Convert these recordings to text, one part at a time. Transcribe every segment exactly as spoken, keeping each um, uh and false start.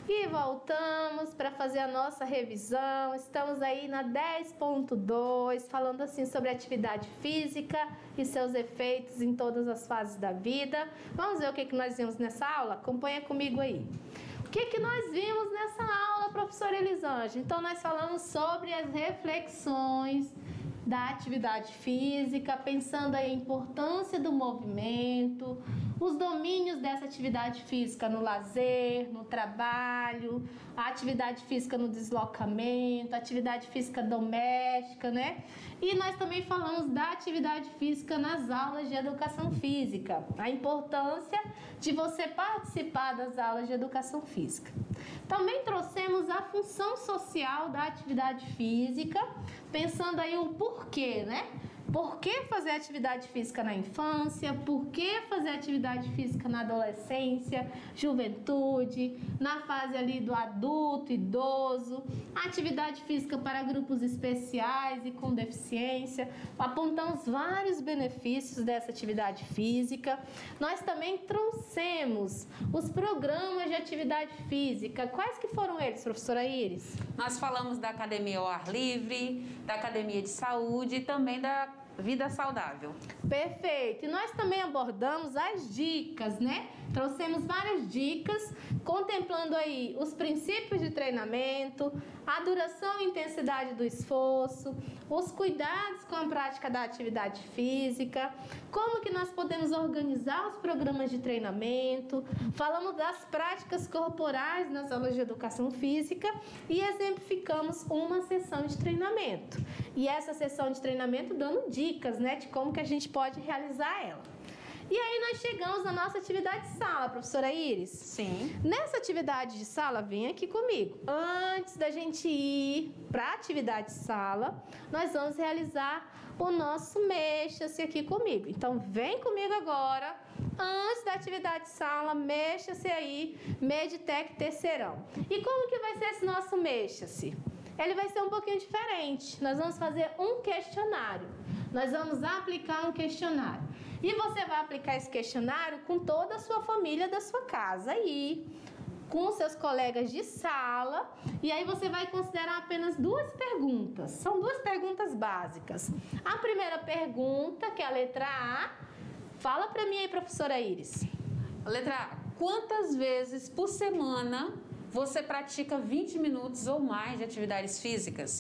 E voltamos para fazer a nossa revisão. Estamos aí na dez ponto dois, falando assim sobre atividade física e seus efeitos em todas as fases da vida. Vamos ver o que, que nós vimos nessa aula? Acompanha comigo aí. O que, que nós vimos nessa aula, professora Elisângela? Então, nós falamos sobre as reflexões da atividade física, pensando aí a importância do movimento, os domínios dessa atividade física no lazer, no trabalho, a atividade física no deslocamento, a atividade física doméstica, né? E nós também falamos da atividade física nas aulas de educação física, a importância de você participar das aulas de educação física. Também trouxemos a função social da atividade física, pensando aí o porquê, né? Por que fazer atividade física na infância? Por que fazer atividade física na adolescência, juventude, na fase ali do adulto, idoso? Atividade física para grupos especiais e com deficiência. Apontamos vários benefícios dessa atividade física. Nós também trouxemos os programas de atividade física. Quais que foram eles, professora Iris? Nós falamos da academia ao ar livre, da academia de saúde e também da vida saudável. Perfeito. E nós também abordamos as dicas, né? Trouxemos várias dicas, contemplando aí os princípios de treinamento, a duração e intensidade do esforço, os cuidados com a prática da atividade física, como que nós podemos organizar os programas de treinamento, falamos das práticas corporais nas aulas de educação física e exemplificamos uma sessão de treinamento. E essa sessão de treinamento dando dicas, né, de como que a gente pode realizar ela. E aí nós chegamos na nossa atividade de sala, professora Iris. Sim. Nessa atividade de sala, vem aqui comigo. Antes da gente ir para a atividade de sala, nós vamos realizar o nosso mexa-se aqui comigo. Então, vem comigo agora. Antes da atividade de sala, mexa-se aí, Meditec terceirão. E como que vai ser esse nosso mexa-se? Ele vai ser um pouquinho diferente. Nós vamos fazer um questionário. Nós vamos aplicar um questionário. E você vai aplicar esse questionário com toda a sua família da sua casa aí, com seus colegas de sala. E aí você vai considerar apenas duas perguntas. São duas perguntas básicas. A primeira pergunta, que é a letra A. Fala pra mim aí, professora Iris. A letra A. Quantas vezes por semana você pratica vinte minutos ou mais de atividades físicas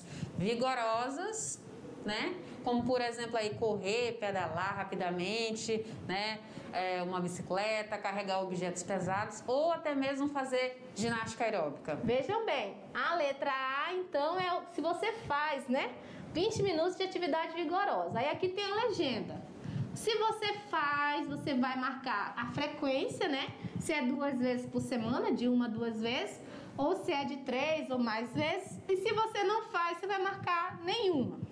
vigorosas, né? Como, por exemplo, aí correr, pedalar rapidamente, né? É, uma bicicleta, carregar objetos pesados ou até mesmo fazer ginástica aeróbica. Vejam bem, a letra A, então, é se você faz, né? vinte minutos de atividade vigorosa. Aí aqui tem a legenda. Se você faz, você vai marcar a frequência, né? Se é duas vezes por semana, de uma a duas vezes, ou se é de três ou mais vezes. E se você não faz, você vai marcar nenhuma.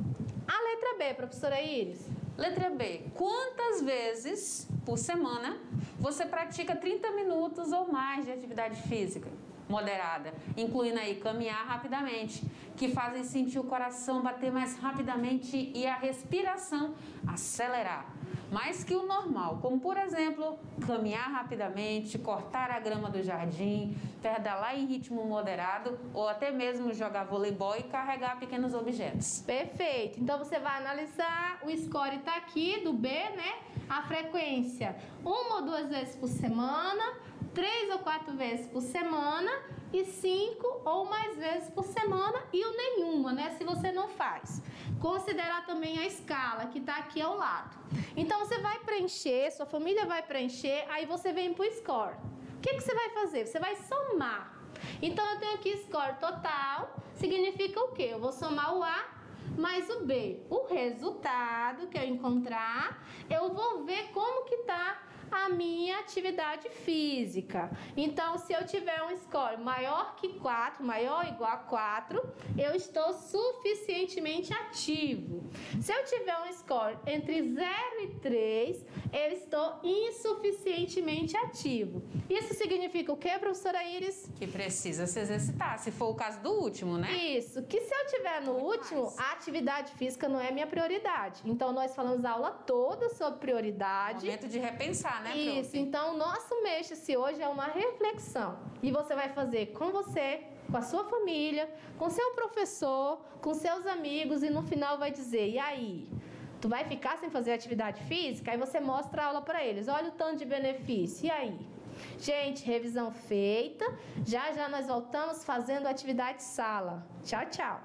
A letra B, professora Iris. Letra B. Quantas vezes por semana você pratica trinta minutos ou mais de atividade física moderada, incluindo aí caminhar rapidamente, que fazem sentir o coração bater mais rapidamente e a respiração acelerar, mais que o normal, como por exemplo, caminhar rapidamente, cortar a grama do jardim, pedalar em ritmo moderado ou até mesmo jogar voleibol e carregar pequenos objetos. Perfeito. Então você vai analisar, o score está aqui do B, né? A frequência, uma ou duas vezes por semana, três ou quatro vezes por semana e cinco ou mais vezes por semana e o nenhuma, né? Se você não faz. Considerar também a escala que está aqui ao lado. Então você vai preencher, sua família vai preencher, aí você vem para o score. O que, que você vai fazer? Você vai somar. Então eu tenho aqui score total, significa o quê? Eu vou somar o A mais o B. O resultado que eu encontrar, eu vou ver como que tá a minha atividade física. Então, se eu tiver um score maior que quatro, maior ou igual a quatro, eu estou suficientemente ativo. Se eu tiver um score entre zero e três, eu estou insuficientemente ativo. Isso significa o que, professora Iris? Que precisa se exercitar, se for o caso do último, né? Isso, que se eu tiver no Muito último, mais. a atividade física não é minha prioridade. Então, nós falamos a aula toda sobre prioridade. Momento de repensar, né, Isso, prof? então o nosso Mexa-se hoje é uma reflexão. E você vai fazer com você, com a sua família, com seu professor, com seus amigos e no final vai dizer, e aí? Tu vai ficar sem fazer atividade física? Aí você mostra a aula para eles. Olha o tanto de benefício. E aí? Gente, revisão feita. Já já nós voltamos fazendo atividade sala. Tchau, tchau.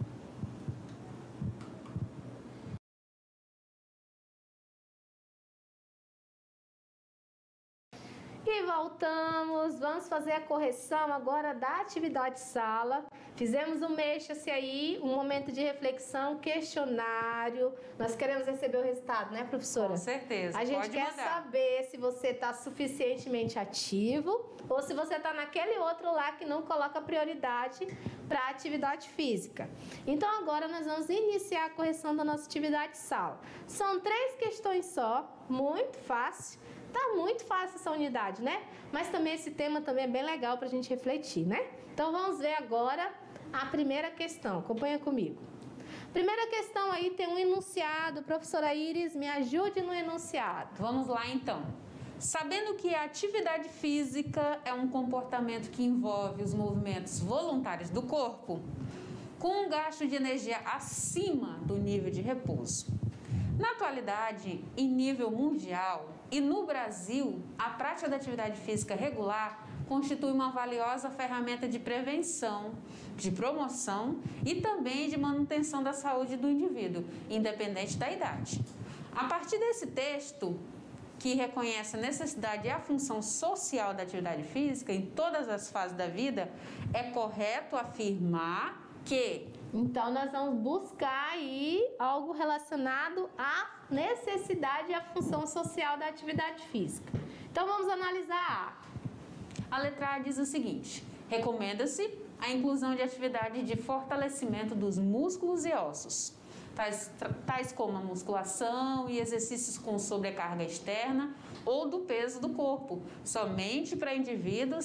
E voltamos, vamos fazer a correção agora da atividade sala. Fizemos um mexa-se aí, um momento de reflexão, questionário. Nós queremos receber o resultado, né, professora? Com certeza, A gente pode quer mandar. saber se você está suficientemente ativo ou se você está naquele outro lá que não coloca prioridade para a atividade física. Então agora nós vamos iniciar a correção da nossa atividade sala. São três questões só, muito fácil. Tá muito fácil essa unidade, né? Mas também esse tema também é bem legal para a gente refletir, né? Então vamos ver agora a primeira questão. Acompanha comigo. Primeira questão aí tem um enunciado. Professora Iris, me ajude no enunciado. Vamos lá então. Sabendo que a atividade física é um comportamento que envolve os movimentos voluntários do corpo, com um gasto de energia acima do nível de repouso. Na atualidade, em nível mundial e no Brasil, a prática da atividade física regular constitui uma valiosa ferramenta de prevenção, de promoção e também de manutenção da saúde do indivíduo, independente da idade. A partir desse texto, que reconhece a necessidade e a função social da atividade física em todas as fases da vida, é correto afirmar que... Então, nós vamos buscar aí algo relacionado à necessidade e à função social da atividade física. Então, vamos analisar a. A letra A diz o seguinte: recomenda-se a inclusão de atividade de fortalecimento dos músculos e ossos, tais, tais como a musculação e exercícios com sobrecarga externa ou do peso do corpo, somente para indivíduos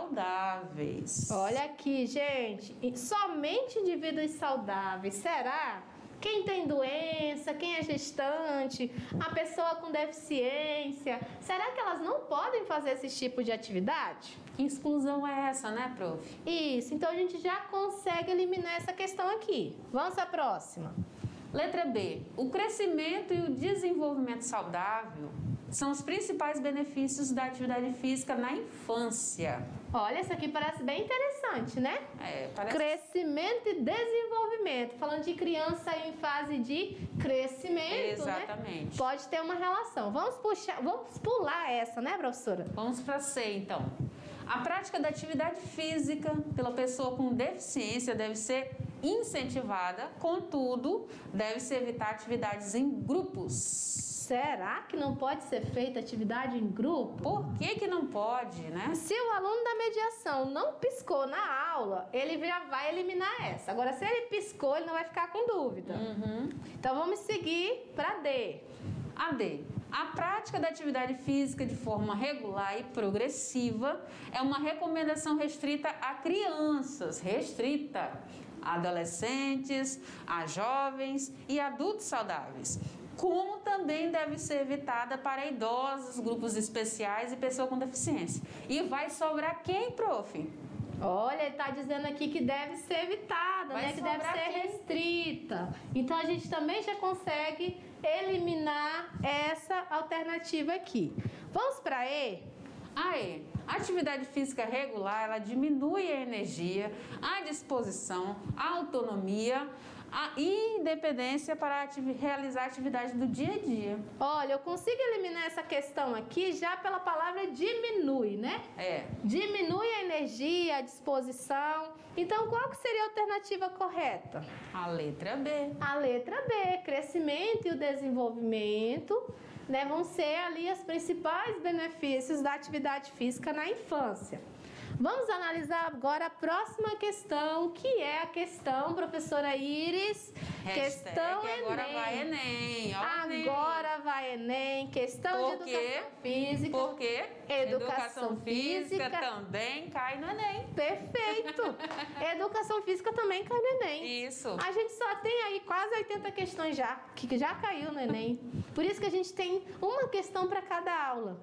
saudáveis. Olha aqui, gente, somente indivíduos saudáveis, será? Quem tem doença, quem é gestante, a pessoa com deficiência, será que elas não podem fazer esse tipo de atividade? Que exclusão é essa, né, prof? Isso, então a gente já consegue eliminar essa questão aqui. Vamos à próxima. Letra B. O crescimento e o desenvolvimento saudável são os principais benefícios da atividade física na infância. Olha, isso aqui parece bem interessante, né? É, parece... Crescimento e desenvolvimento. Falando de criança em fase de crescimento, exatamente, né? Pode ter uma relação. Vamos puxar, vamos pular essa, né, professora? Vamos para C, então. A prática da atividade física pela pessoa com deficiência deve ser incentivada, contudo, deve-se evitar atividades em grupos. Será que não pode ser feita atividade em grupo? Por que que não pode, né? Se o aluno da mediação não piscou na aula, ele já vai eliminar essa. Agora, se ele piscou, ele não vai ficar com dúvida. Uhum. Então, vamos seguir para D. A D. A prática da atividade física de forma regular e progressiva é uma recomendação restrita a crianças, restrita a adolescentes, a jovens e adultos saudáveis, como também deve ser evitada para idosos, grupos especiais e pessoa com deficiência. E vai sobrar quem, prof? Olha, ele está dizendo aqui que deve ser evitada, Vai né? Que deve ser quem? restrita. Então, a gente também já consegue eliminar essa alternativa aqui. Vamos para E? A E. A atividade física regular, ela diminui a energia, a disposição, a autonomia, a independência para ati- realizar atividades do dia a dia. Olha, eu consigo eliminar essa questão aqui já pela palavra diminui, né? É. Diminui a energia, a disposição. Então, qual que seria a alternativa correta? A letra B. A letra B, crescimento e o desenvolvimento, né, vão ser ali os principais benefícios da atividade física na infância. Vamos analisar agora a próxima questão, que é a questão, professora Iris, Hashtag questão agora Enem. vai Enem. Ó, Agora vai Enem, questão de Por educação quê? física. Porque Educação física. também cai no Enem. Perfeito. Educação física também cai no Enem. Isso. A gente só tem aí quase oitenta questões já, que já caiu no Enem. Por isso que a gente tem uma questão para cada aula.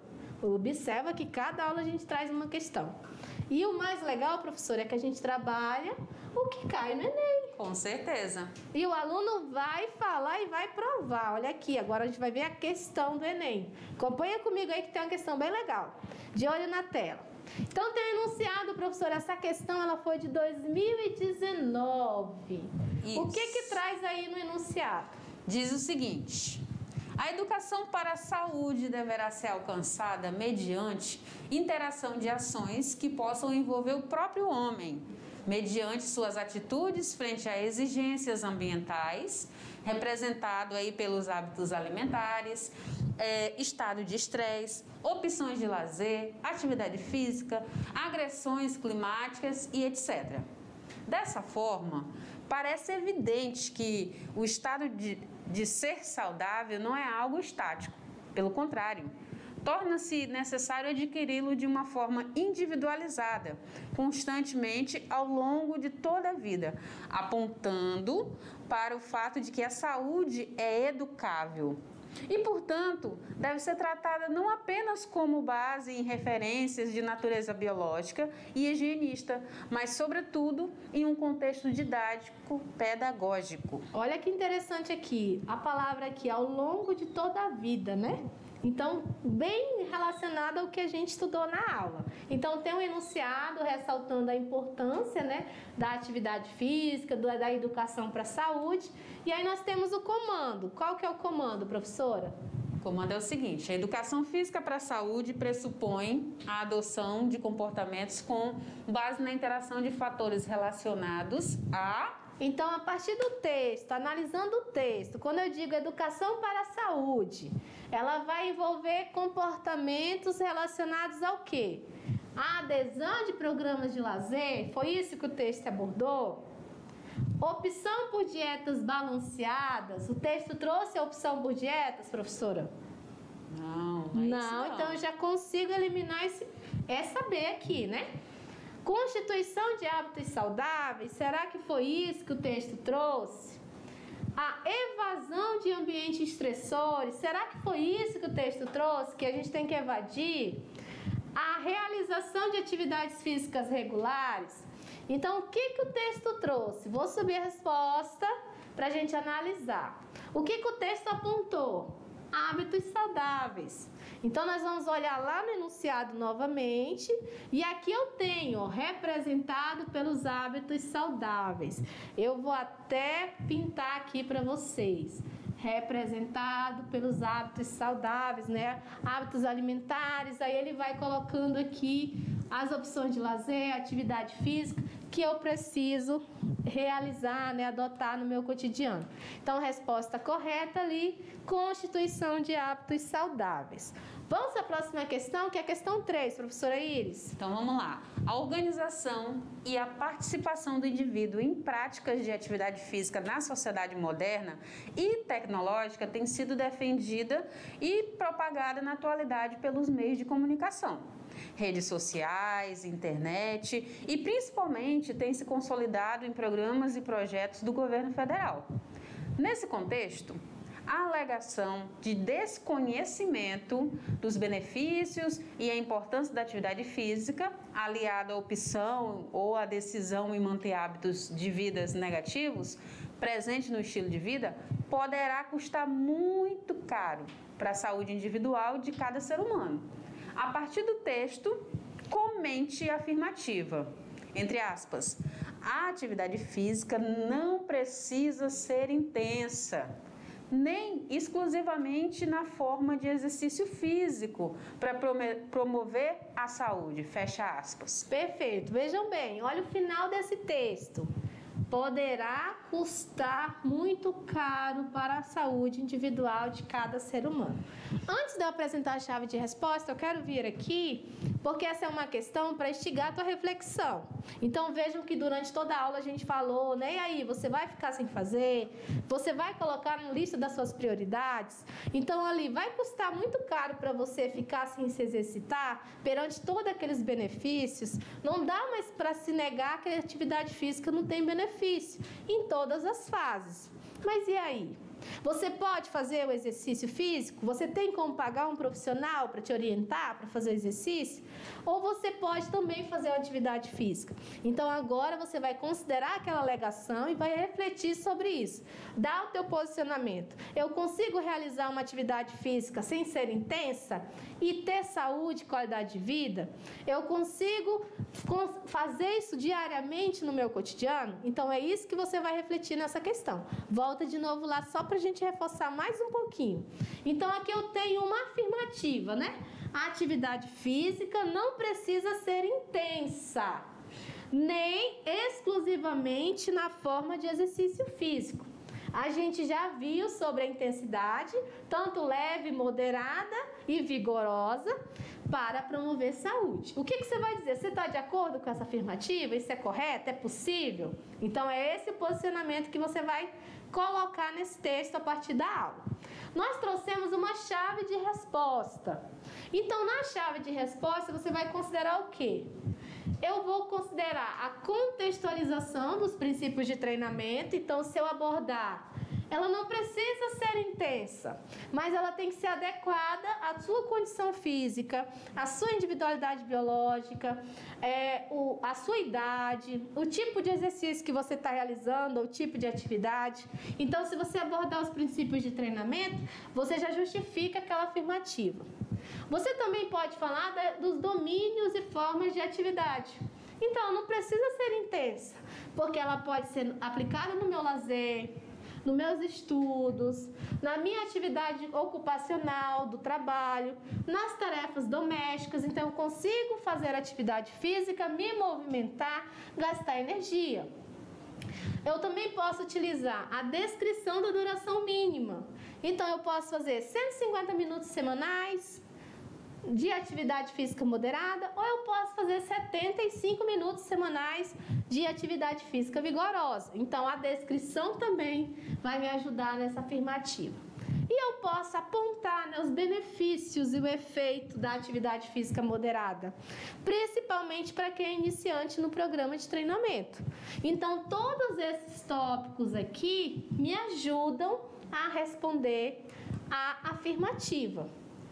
Observa que cada aula a gente traz uma questão. E o mais legal, professor, é que a gente trabalha o que cai no Enem. Com certeza. E o aluno vai falar e vai provar. Olha aqui, agora a gente vai ver a questão do Enem. Acompanha comigo aí que tem uma questão bem legal. De olho na tela. Então, tem um enunciado, professor, essa questão ela foi de dois mil e dezenove. Isso. O que que traz aí no enunciado? Diz o seguinte: a educação para a saúde deverá ser alcançada mediante interação de ações que possam envolver o próprio homem, mediante suas atitudes frente a exigências ambientais, representado aí pelos hábitos alimentares, é, estado de estresse, opções de lazer, atividade física, agressões climáticas e etcétera. Dessa forma, parece evidente que o estado de, de ser saudável não é algo estático. Pelo contrário, torna-se necessário adquiri-lo de uma forma individualizada, constantemente ao longo de toda a vida, apontando para o fato de que a saúde é educável. E, portanto, deve ser tratada não apenas como base em referências de natureza biológica e higienista, mas, sobretudo, em um contexto didático, pedagógico. Olha que interessante aqui, a palavra aqui, ao longo de toda a vida, né? Então, bem relacionado ao que a gente estudou na aula. Então, tem um enunciado ressaltando a importância, né, da atividade física, da educação para a saúde. E aí nós temos o comando. Qual que é o comando, professora? O comando é o seguinte: a educação física para a saúde pressupõe a adoção de comportamentos com base na interação de fatores relacionados a... Então, a partir do texto, analisando o texto, quando eu digo educação para a saúde, ela vai envolver comportamentos relacionados ao quê? A adesão de programas de lazer, foi isso que o texto abordou? Opção por dietas balanceadas, o texto trouxe a opção por dietas, professora? Não, não, é não, isso não. Então eu já consigo eliminar esse, essa B aqui, né? Constituição de hábitos saudáveis, será que foi isso que o texto trouxe? A evasão de ambientes estressores, será que foi isso que o texto trouxe, que a gente tem que evadir? A realização de atividades físicas regulares. Então, o que, que o texto trouxe? Vou subir a resposta para a gente analisar. O que, que o texto apontou? Hábitos saudáveis. Então, nós vamos olhar lá no enunciado novamente, e aqui eu tenho ó, representado pelos hábitos saudáveis. Eu vou até pintar aqui para vocês. Representado pelos hábitos saudáveis, né? Hábitos alimentares, aí ele vai colocando aqui as opções de lazer, atividade física, que eu preciso realizar, né, adotar no meu cotidiano. Então, resposta correta ali, constituição de hábitos saudáveis. Vamos à próxima questão, que é a questão três, professora Iris. Então, vamos lá. A organização e a participação do indivíduo em práticas de atividade física na sociedade moderna e tecnológica tem sido defendida e propagada na atualidade pelos meios de comunicação. Redes sociais, internet e, principalmente, tem se consolidado em programas e projetos do governo federal. Nesse contexto, a alegação de desconhecimento dos benefícios e a importância da atividade física, aliada à opção ou à decisão em manter hábitos de vidas negativos, presente no estilo de vida, poderá custar muito caro para a saúde individual de cada ser humano. A partir do texto, comente a afirmativa, entre aspas, a atividade física não precisa ser intensa, nem exclusivamente na forma de exercício físico para promover a saúde, fecha aspas. Perfeito, vejam bem, olha o final desse texto. Poderá custar muito caro para a saúde individual de cada ser humano. Antes de eu apresentar a chave de resposta, eu quero vir aqui, porque essa é uma questão para instigar a tua reflexão. Então, vejam que durante toda a aula a gente falou, né? E aí, você vai ficar sem fazer? Você vai colocar na lista das suas prioridades? Então, ali, vai custar muito caro para você ficar sem se exercitar perante todos aqueles benefícios? Não dá mais para se negar que a atividade física não tem benefício em todas as fases. Mas e aí? Você pode fazer o exercício físico? Você tem como pagar um profissional para te orientar para fazer o exercício? Ou você pode também fazer uma atividade física? Então agora você vai considerar aquela alegação e vai refletir sobre isso. Dá o teu posicionamento. Eu consigo realizar uma atividade física sem ser intensa e ter saúde e qualidade de vida? Eu consigo fazer isso diariamente no meu cotidiano? Então é isso que você vai refletir nessa questão. Volta de novo lá só para a gente reforçar mais um pouquinho. Então aqui eu tenho uma afirmativa, né? A atividade física não precisa ser intensa, nem exclusivamente na forma de exercício físico. A gente já viu sobre a intensidade, tanto leve, moderada e vigorosa, para promover saúde. O que, que você vai dizer? Você está de acordo com essa afirmativa? Isso é correto? É possível? Então é esse posicionamento que você vai colocar nesse texto a partir da aula. Nós trouxemos uma chave de resposta. Então, na chave de resposta, você vai considerar o quê? Eu vou considerar a contextualização dos princípios de treinamento. Então, se eu abordar, ela não precisa ser intensa, mas ela tem que ser adequada à sua condição física, à sua individualidade biológica, é, o, a sua idade, o tipo de exercício que você está realizando, o tipo de atividade. Então, se você abordar os princípios de treinamento, você já justifica aquela afirmativa. Você também pode falar da, dos domínios e formas de atividade. Então, não precisa ser intensa, porque ela pode ser aplicada no meu lazer, nos meus estudos, na minha atividade ocupacional, do trabalho, nas tarefas domésticas. Então, eu consigo fazer atividade física, me movimentar, gastar energia. Eu também posso utilizar a descrição da duração mínima. Então, eu posso fazer cento e cinquenta minutos semanais de atividade física moderada, ou eu posso fazer setenta e cinco minutos semanais de atividade física vigorosa. Então, a descrição também vai me ajudar nessa afirmativa. E eu posso apontar, né, os benefícios e o efeito da atividade física moderada, principalmente para quem é iniciante no programa de treinamento. Então, todos esses tópicos aqui me ajudam a responder a afirmativa.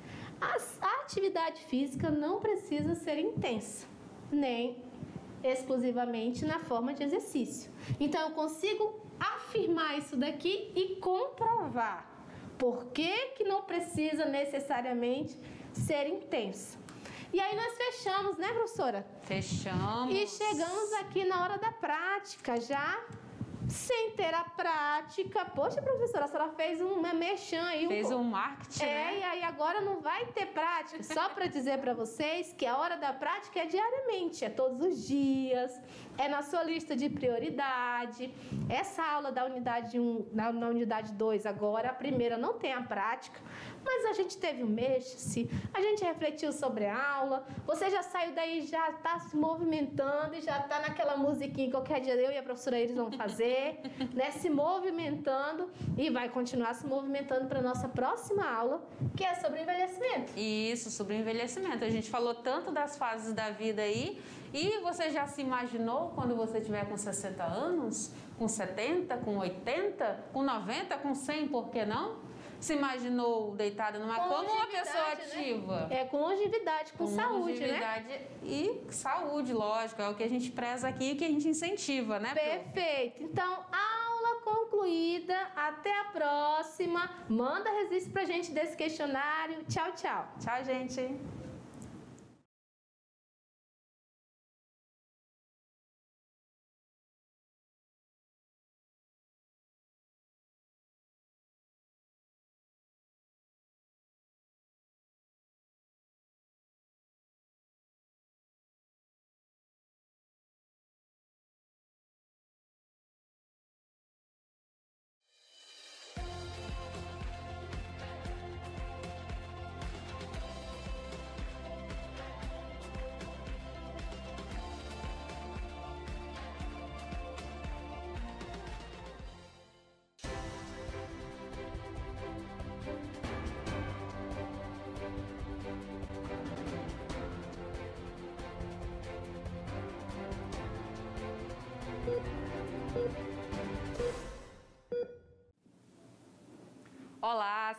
A atividade física não precisa ser intensa, nem exclusivamente na forma de exercício. Então, eu consigo afirmar isso daqui e comprovar por que que não precisa necessariamente ser intensa. E aí nós fechamos, né, professora? Fechamos. E chegamos aqui na hora da prática já. Sem ter a prática. Poxa, professora, a senhora fez um merchan aí. Fez um marketing, É, né? e aí agora não vai ter prática. Só para dizer para vocês que a hora da prática é diariamente, é todos os dias, é na sua lista de prioridade. Essa aula da unidade um, na, na unidade dois agora, a primeira não tem a prática, mas a gente teve um mexe-se, a gente refletiu sobre a aula, você já saiu daí, já está se movimentando e já está naquela musiquinha que qualquer dia eu e a professora Iris vão fazer, né, se movimentando, e vai continuar se movimentando para a nossa próxima aula, que é sobre envelhecimento. Isso, sobre envelhecimento. A gente falou tanto das fases da vida aí, e você já se imaginou quando você tiver com sessenta anos, com setenta, com oitenta, com noventa, com cem, por que não? Se imaginou deitada numa cama ou uma pessoa ativa? Né? É, com longevidade, com, com saúde, longevidade, né? E saúde, lógico, é o que a gente preza aqui e que a gente incentiva, né? Perfeito. Então, aula concluída. Até a próxima. Manda registro pra gente desse questionário. Tchau, tchau. Tchau, gente.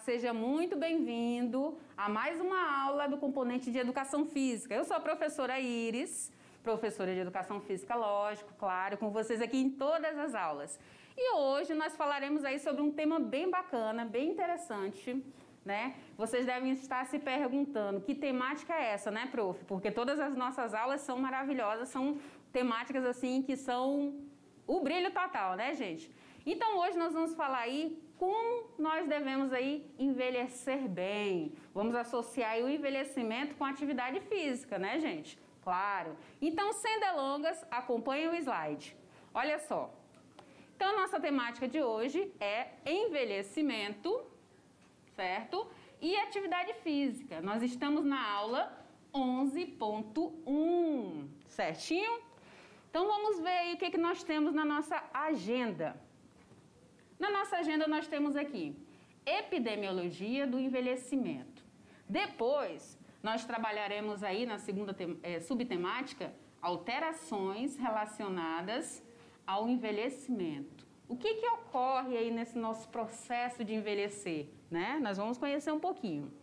seja muito bem-vindo a mais uma aula do componente de Educação Física. Eu sou a professora Iris, professora de Educação Física, lógico, claro, com vocês aqui em todas as aulas. E hoje nós falaremos aí sobre um tema bem bacana, bem interessante, né? Vocês devem estar se perguntando, que temática é essa, né, prof? Porque todas as nossas aulas são maravilhosas, são temáticas assim que são o brilho total, né, gente? Então hoje nós vamos falar aí como nós devemos aí envelhecer bem. Vamos associar aí o envelhecimento com a atividade física, né, gente? Claro. Então, sem delongas, acompanhem o slide. Olha só. Então, nossa temática de hoje é envelhecimento, certo? E atividade física. Nós estamos na aula onze ponto um, certinho? Então, vamos ver aí o que, que nós temos na nossa agenda. Na nossa agenda, nós temos aqui epidemiologia do envelhecimento. Depois, nós trabalharemos aí na segunda é, subtemática alterações relacionadas ao envelhecimento. O que, que ocorre aí nesse nosso processo de envelhecer, né? Nós vamos conhecer um pouquinho.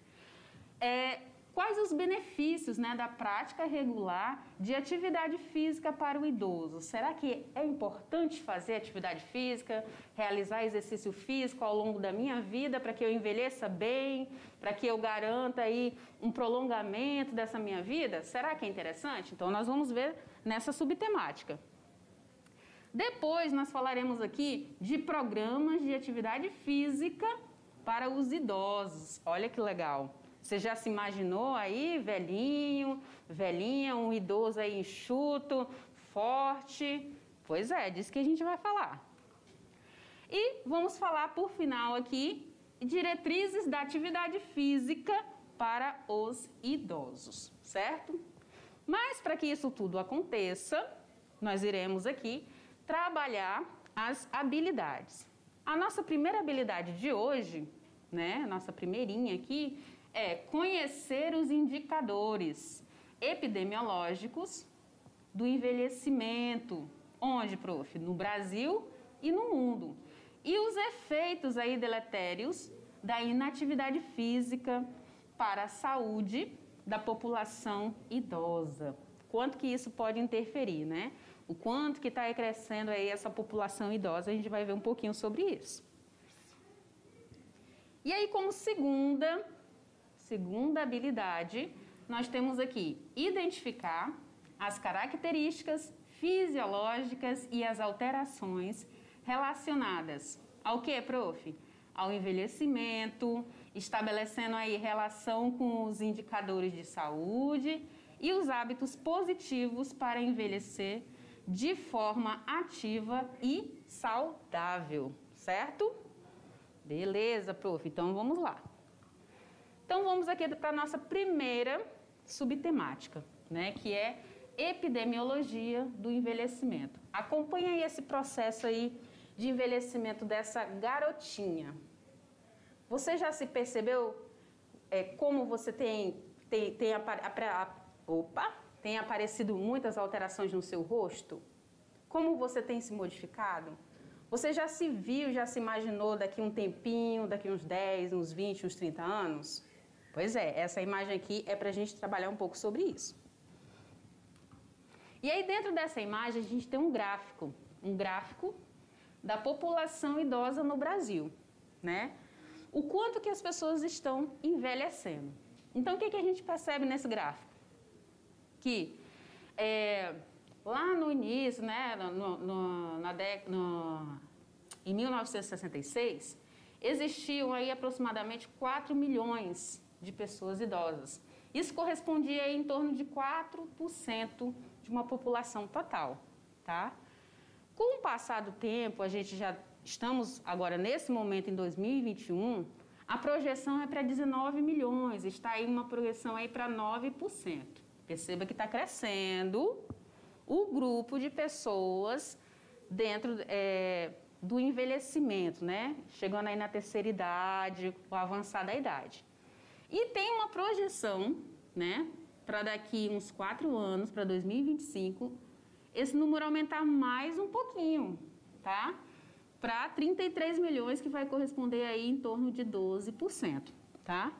É, quais os benefícios, né, da prática regular de atividade física para o idoso? Será que é importante fazer atividade física, realizar exercício físico ao longo da minha vida para que eu envelheça bem, para que eu garanta aí um prolongamento dessa minha vida? Será que é interessante? Então, nós vamos ver nessa subtemática. Depois, nós falaremos aqui de programas de atividade física para os idosos. Olha que legal! Você já se imaginou aí, velhinho, velhinha, um idoso aí enxuto, forte? Pois é, disso que a gente vai falar. E vamos falar, por final aqui, diretrizes da atividade física para os idosos, certo? Mas, para que isso tudo aconteça, nós iremos aqui trabalhar as habilidades. A nossa primeira habilidade de hoje, né, a nossa primeirinha aqui, é conhecer os indicadores epidemiológicos do envelhecimento. Onde, prof? No Brasil e no mundo. E os efeitos aí deletérios da inatividade física para a saúde da população idosa. Quanto que isso pode interferir, né? O quanto que está crescendo aí essa população idosa, a gente vai ver um pouquinho sobre isso. E aí, como segunda... Segunda habilidade, nós temos aqui identificar as características fisiológicas e as alterações relacionadas ao que, prof? Ao envelhecimento, estabelecendo aí relação com os indicadores de saúde e os hábitos positivos para envelhecer de forma ativa e saudável, certo? Beleza, prof. Então, vamos lá. Então, vamos aqui para a nossa primeira subtemática, né, que é epidemiologia do envelhecimento. Acompanhe aí esse processo aí de envelhecimento dessa garotinha. Você já se percebeu é, como você tem, tem, tem, a, opa, tem aparecido muitas alterações no seu rosto? Como você tem se modificado? Você já se viu, já se imaginou daqui um tempinho, daqui uns dez, uns vinte, uns trinta anos? Pois é, essa imagem aqui é para a gente trabalhar um pouco sobre isso. E aí, dentro dessa imagem, a gente tem um gráfico, um gráfico da população idosa no Brasil, né? O quanto que as pessoas estão envelhecendo. Então, o que, que a gente percebe nesse gráfico? Que é, lá no início, né, no, no, na década, no, em mil novecentos e sessenta e seis, existiam aí aproximadamente quatro milhões de pessoas idosas. Isso correspondia aí em torno de quatro por cento de uma população total, tá? Com o passar do tempo, a gente já estamos agora nesse momento em dois mil e vinte e um, a projeção é para dezenove milhões, está aí uma projeção aí para nove por cento. Perceba que está crescendo o grupo de pessoas dentro é, do envelhecimento, né? Chegando aí na terceira idade, o avançar da idade. E tem uma projeção, né, para daqui uns quatro anos, para dois mil e vinte e cinco, esse número aumentar mais um pouquinho, tá? para trinta e três milhões, que vai corresponder aí em torno de doze por cento, tá?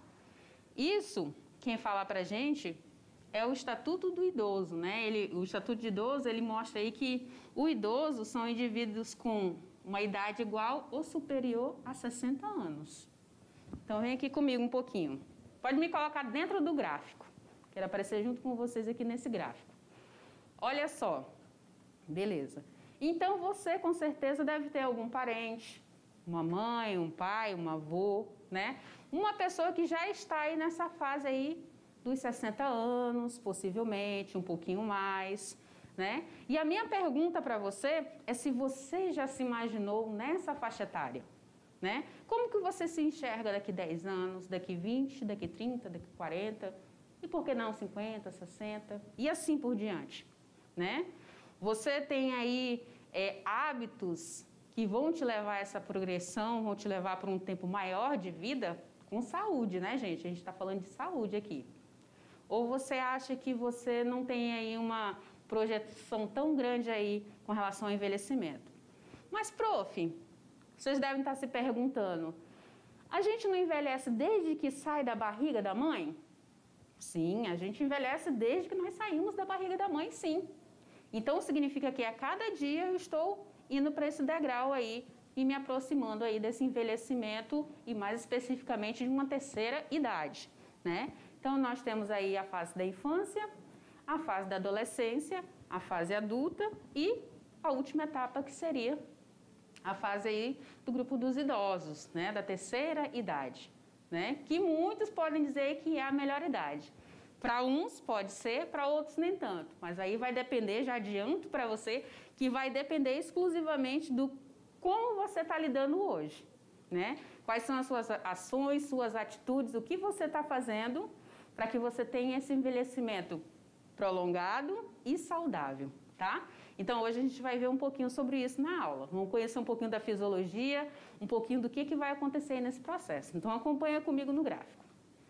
Isso, quem fala para a gente é o Estatuto do Idoso, né? Ele, o Estatuto de Idoso, ele mostra aí que o idoso são indivíduos com uma idade igual ou superior a sessenta anos. Então, vem aqui comigo um pouquinho. Pode me colocar dentro do gráfico. Quero aparecer junto com vocês aqui nesse gráfico. Olha só. Beleza. Então, você com certeza deve ter algum parente, uma mãe, um pai, um avô, né? Uma pessoa que já está aí nessa fase aí dos sessenta anos, possivelmente, um pouquinho mais, né? E a minha pergunta para você é se você já se imaginou nessa faixa etária, né? Como que você se enxerga daqui dez anos, daqui vinte, daqui trinta, daqui quarenta, e por que não cinquenta, sessenta, e assim por diante, né? Você tem aí é, hábitos que vão te levar a essa progressão, vão te levar para um tempo maior de vida com saúde, né, gente? A gente está falando de saúde aqui. Ou você acha que você não tem aí uma projeção tão grande aí com relação ao envelhecimento? Mas, prof, vocês devem estar se perguntando, a gente não envelhece desde que sai da barriga da mãe? Sim, a gente envelhece desde que nós saímos da barriga da mãe, sim. Então, significa que a cada dia eu estou indo para esse degrau aí e me aproximando aí desse envelhecimento e mais especificamente de uma terceira idade, né? Então, nós temos aí a fase da infância, a fase da adolescência, a fase adulta e a última etapa que seria a fase aí do grupo dos idosos, né? Da terceira idade, né? Que muitos podem dizer que é a melhor idade. Para uns pode ser, para outros nem tanto. Mas aí vai depender, já adianto para você, que vai depender exclusivamente do como você está lidando hoje, né? Quais são as suas ações, suas atitudes, o que você está fazendo para que você tenha esse envelhecimento prolongado e saudável, tá? Então, hoje a gente vai ver um pouquinho sobre isso na aula. Vamos conhecer um pouquinho da fisiologia, um pouquinho do que, que vai acontecer nesse processo. Então, acompanha comigo no gráfico.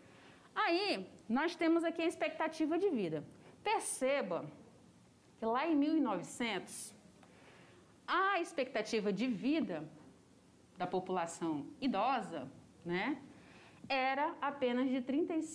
Aí, nós temos aqui a expectativa de vida. Perceba que lá em mil e novecentos, a expectativa de vida da população idosa, né, era apenas de trinta e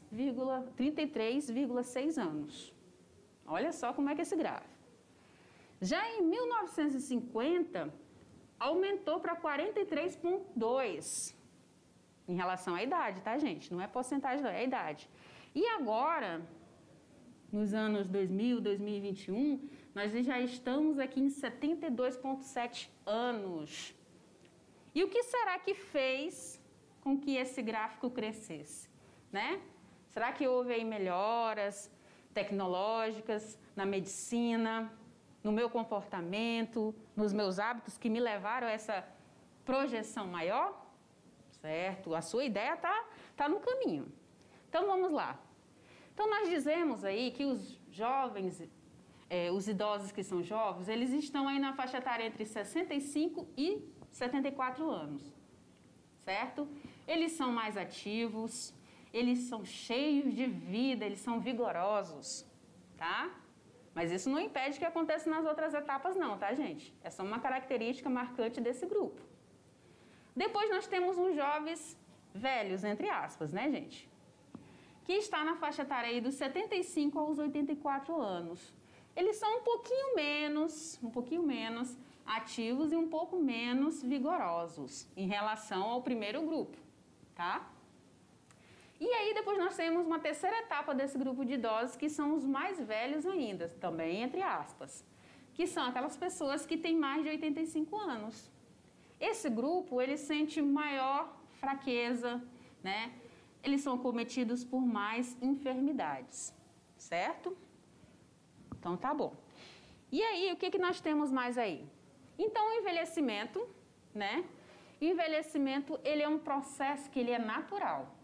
três vírgula seis anos. Olha só como é que é esse gráfico. Já em mil novecentos e cinquenta, aumentou para quarenta e três vírgula dois. Em relação à idade, tá, gente? Não é porcentagem, não, é a idade. E agora, nos anos dois mil, dois mil e vinte e um, nós já estamos aqui em setenta e dois vírgula sete anos. E o que será que fez com que esse gráfico crescesse, né? Será que houve aí melhoras tecnológicas na medicina, no meu comportamento, nos meus hábitos que me levaram a essa projeção maior? Certo? A sua ideia está tá no caminho. Então, vamos lá. Então, nós dizemos aí que os jovens, é, os idosos que são jovens, eles estão aí na faixa etária entre sessenta e cinco e setenta e quatro anos, certo? Eles são mais ativos, eles são cheios de vida, eles são vigorosos, tá? Mas isso não impede que aconteça nas outras etapas não, tá, gente? Essa é uma característica marcante desse grupo. Depois nós temos uns jovens velhos, entre aspas, né, gente? Que está na faixa etária aí dos setenta e cinco aos oitenta e quatro anos. Eles são um pouquinho menos, um pouquinho menos ativos e um pouco menos vigorosos em relação ao primeiro grupo, tá? E aí depois nós temos uma terceira etapa desse grupo de idosos que são os mais velhos ainda, também entre aspas, que são aquelas pessoas que têm mais de oitenta e cinco anos. Esse grupo, ele sente maior fraqueza, né? Eles são cometidos por mais enfermidades, certo? Então, tá bom. E aí, o que, que nós temos mais aí? Então, o envelhecimento, né? O envelhecimento, ele é um processo que ele é natural.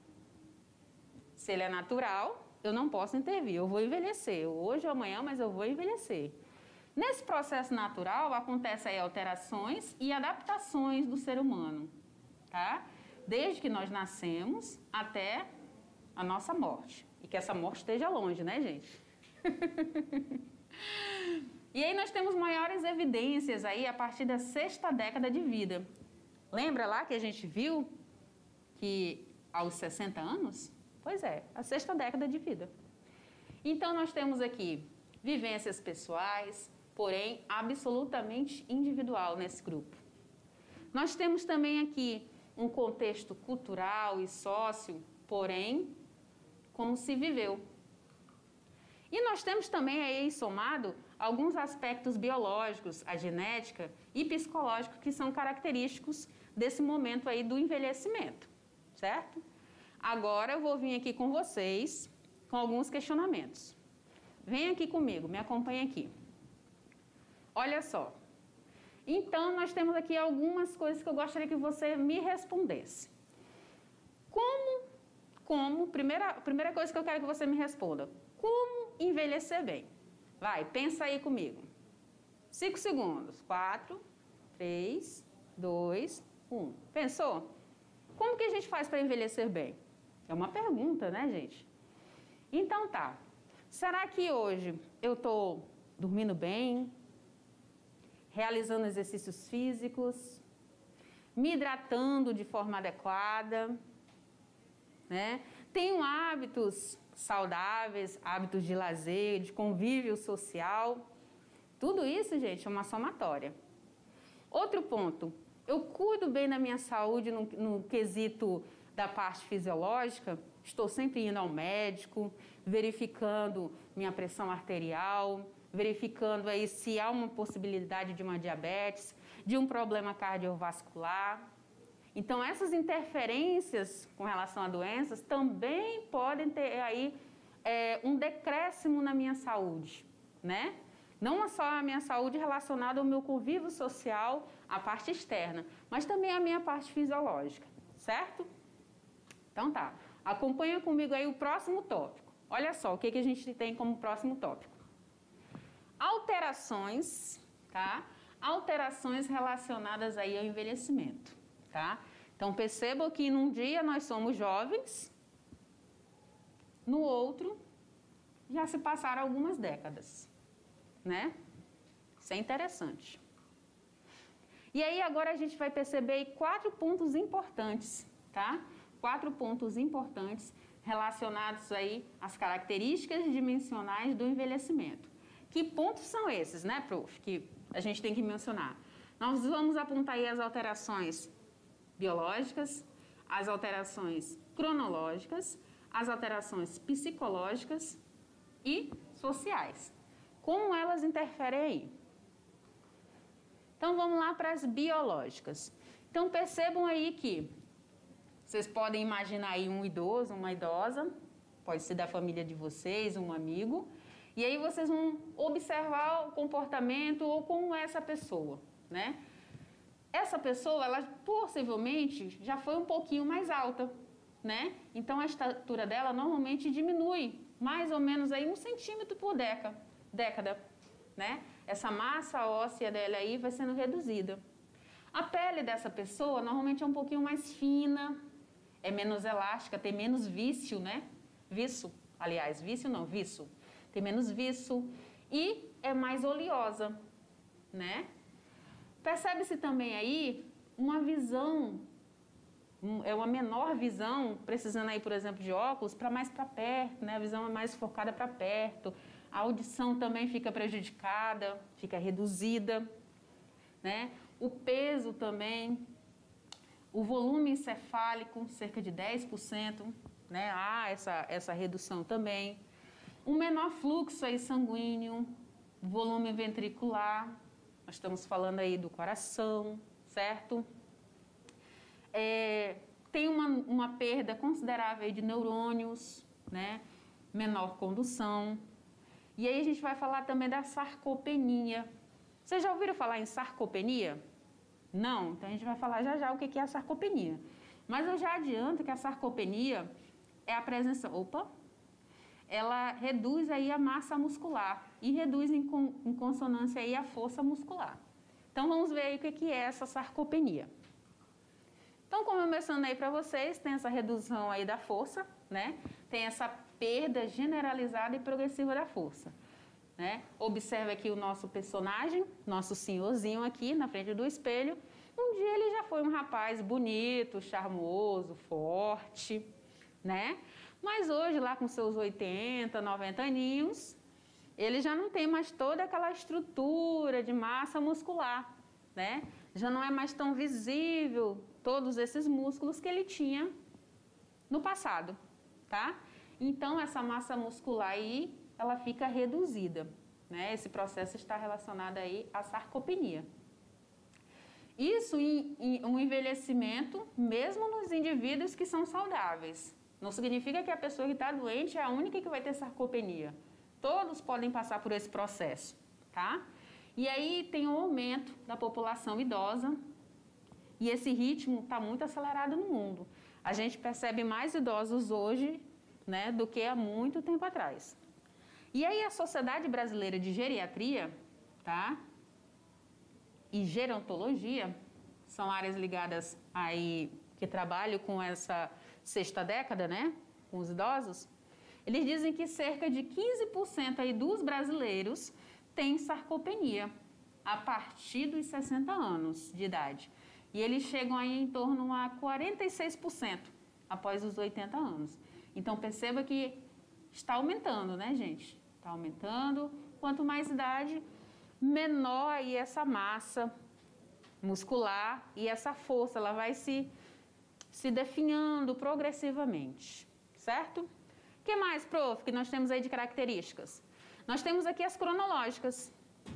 Se ele é natural, eu não posso intervir, eu vou envelhecer. Hoje ou amanhã, mas eu vou envelhecer. Nesse processo natural, acontecem aí alterações e adaptações do ser humano, tá? Desde que nós nascemos até a nossa morte. E que essa morte esteja longe, né, gente? E aí nós temos maiores evidências aí a partir da sexta década de vida. Lembra lá que a gente viu que aos sessenta anos? Pois é, a sexta década de vida. Então nós temos aqui vivências pessoais, porém absolutamente individual nesse grupo. Nós temos também aqui um contexto cultural e sócio, porém, como se viveu. E nós temos também aí somado alguns aspectos biológicos, a genética e psicológico que são característicos desse momento aí do envelhecimento, certo? Agora eu vou vir aqui com vocês com alguns questionamentos. Vem aqui comigo, me acompanhe aqui. Olha só. Então, nós temos aqui algumas coisas que eu gostaria que você me respondesse. Como, como, primeira, primeira coisa que eu quero que você me responda, como envelhecer bem? Vai, pensa aí comigo. Cinco segundos. Quatro, três, dois, um. Pensou? Como que a gente faz para envelhecer bem? É uma pergunta, né, gente? Então tá. Será que hoje eu estou dormindo bem? Realizando exercícios físicos? Me hidratando de forma adequada? Né? Tenho hábitos saudáveis, hábitos de lazer, de convívio social? Tudo isso, gente, é uma somatória. Outro ponto. Eu cuido bem da minha saúde no, no quesito da parte fisiológica, estou sempre indo ao médico, verificando minha pressão arterial, verificando aí se há uma possibilidade de uma diabetes, de um problema cardiovascular. Então, essas interferências com relação a doenças também podem ter aí é, um decréscimo na minha saúde, né? Não só a minha saúde relacionada ao meu convívio social, a parte externa, mas também a minha parte fisiológica, certo? Então tá, acompanha comigo aí o próximo tópico. Olha só o que, que a gente tem como próximo tópico. Alterações, tá? Alterações relacionadas aí ao envelhecimento, tá? Então percebam que num dia nós somos jovens, no outro já se passaram algumas décadas, né? Isso é interessante. E aí agora a gente vai perceber aí quatro pontos importantes, tá? Quatro pontos importantes relacionados aí às características dimensionais do envelhecimento. Que pontos são esses, né, prof? Que a gente tem que mencionar. Nós vamos apontar aí as alterações biológicas, as alterações cronológicas, as alterações psicológicas e sociais. Como elas interferem aí? Então, vamos lá para as biológicas. Então, percebam aí que vocês podem imaginar aí um idoso, uma idosa, pode ser da família de vocês, um amigo, e aí vocês vão observar o comportamento ou como é essa pessoa, né? Essa pessoa, ela possivelmente já foi um pouquinho mais alta, né? Então, a estatura dela normalmente diminui mais ou menos aí um centímetro por década, década, né? Essa massa óssea dela aí vai sendo reduzida. A pele dessa pessoa normalmente é um pouquinho mais fina, é menos elástica, tem menos vício, né? Viço, aliás, vício não, viço. Tem menos viço e é mais oleosa, né? Percebe-se também aí uma visão, um, é uma menor visão, precisando aí, por exemplo, de óculos, para mais para perto, né? A visão é mais focada para perto. A audição também fica prejudicada, fica reduzida, né? O peso também, o volume encefálico, cerca de dez por cento, né? Há essa, essa redução também. Um menor fluxo aí sanguíneo, volume ventricular, nós estamos falando aí do coração, certo? É, tem uma, uma perda considerável aí de neurônios, né? Menor condução. E aí a gente vai falar também da sarcopenia. Vocês já ouviram falar em sarcopenia? Não? Então a gente vai falar já já o que é a sarcopenia. Mas eu já adianto que a sarcopenia é a presença... Opa! Ela reduz aí a massa muscular e reduz em, con, em consonância aí a força muscular. Então vamos ver aí o que é essa sarcopenia. Então, como eu mencionei para vocês, tem essa redução aí da força, né? Tem essa perda generalizada e progressiva da força. né? Observe aqui o nosso personagem, nosso senhorzinho aqui na frente do espelho. Um dia ele já foi um rapaz bonito, charmoso, forte, né? Mas hoje, lá com seus oitenta, noventa aninhos, ele já não tem mais toda aquela estrutura de massa muscular, né? Já não é mais tão visível todos esses músculos que ele tinha no passado, tá? Então, essa massa muscular aí, ela fica reduzida, né? Esse processo está relacionado aí à sarcopenia. Isso em, em um envelhecimento, mesmo nos indivíduos que são saudáveis. Não significa que a pessoa que está doente é a única que vai ter sarcopenia. Todos podem passar por esse processo, tá? E aí tem um aumento da população idosa e esse ritmo está muito acelerado no mundo. A gente percebe mais idosos hoje, né, do que há muito tempo atrás. E aí a Sociedade Brasileira de Geriatria, tá? E gerontologia, são áreas ligadas aí que trabalham com essa sexta década, né, com os idosos. Eles dizem que cerca de quinze por cento aí dos brasileiros têm sarcopenia a partir dos sessenta anos de idade. E eles chegam aí em torno a quarenta e seis por cento após os oitenta anos. Então perceba que está aumentando, né, gente? Está aumentando. Quanto mais idade, menor aí essa massa muscular e essa força, ela vai se, se definhando progressivamente, certo? O que mais, prof, que nós temos aí de características? Nós temos aqui as cronológicas.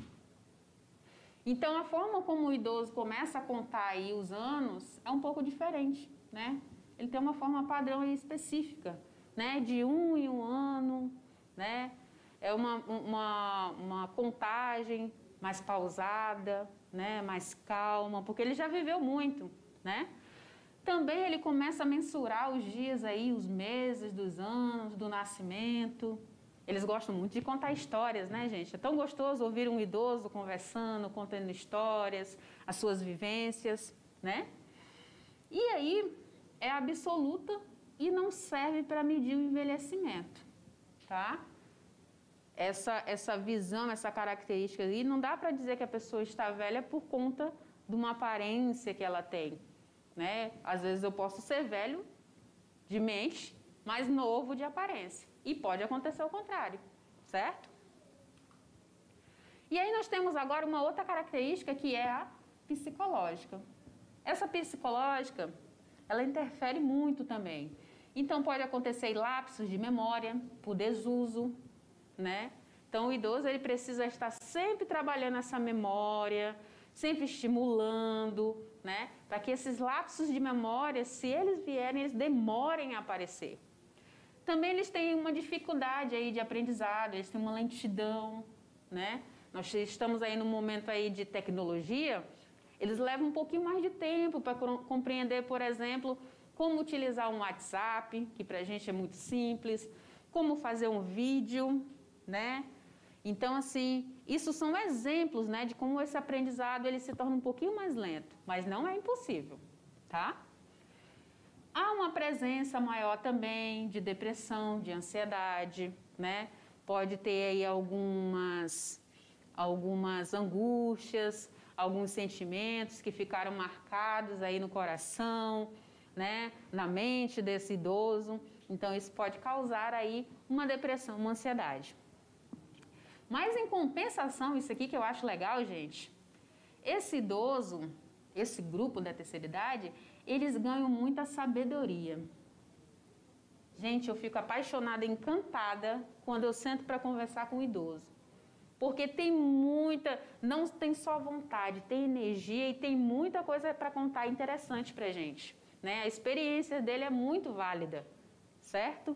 Então, a forma como o idoso começa a contar aí os anos é um pouco diferente, né? Ele tem uma forma padrão aí específica, né? De um em um ano, né? É uma, uma, uma contagem mais pausada, né? Mais calma, porque ele já viveu muito, né? Também ele começa a mensurar os dias aí, os meses dos anos, do nascimento. Eles gostam muito de contar histórias, né, gente? É tão gostoso ouvir um idoso conversando, contando histórias, as suas vivências, né? E aí é absoluta e não serve para medir o envelhecimento, tá? Essa, essa visão, essa característica aí, não dá para dizer que a pessoa está velha por conta de uma aparência que ela tem, né? Às vezes eu posso ser velho de mente, mas novo de aparência. E pode acontecer o contrário, certo? E aí nós temos agora uma outra característica que é a psicológica. Essa psicológica, ela interfere muito também. Então pode acontecer lapsos de memória por desuso, né? Então o idoso ele precisa estar sempre trabalhando essa memória, sempre estimulando, né? Para que esses lapsos de memória, se eles vierem, eles demorem a aparecer. Também eles têm uma dificuldade aí de aprendizado, eles têm uma lentidão, né? Nós estamos aí num momento aí de tecnologia, eles levam um pouquinho mais de tempo para compreender, por exemplo, como utilizar um WhatsApp, que para a gente é muito simples, como fazer um vídeo, né? Então, assim, isso são exemplos, né, de como esse aprendizado ele se torna um pouquinho mais lento, mas não é impossível, tá? Há uma presença maior também de depressão, de ansiedade, né? Pode ter aí algumas, algumas angústias, alguns sentimentos que ficaram marcados aí no coração, né? Na mente desse idoso. Então, isso pode causar aí uma depressão, uma ansiedade. Mas, em compensação, isso aqui que eu acho legal, gente, esse idoso, esse grupo da terceira idade, eles ganham muita sabedoria. Gente, eu fico apaixonada, encantada quando eu sento para conversar com o idoso. Porque tem muita, não tem só vontade, tem energia e tem muita coisa para contar interessante para a gente, né? A experiência dele é muito válida, certo?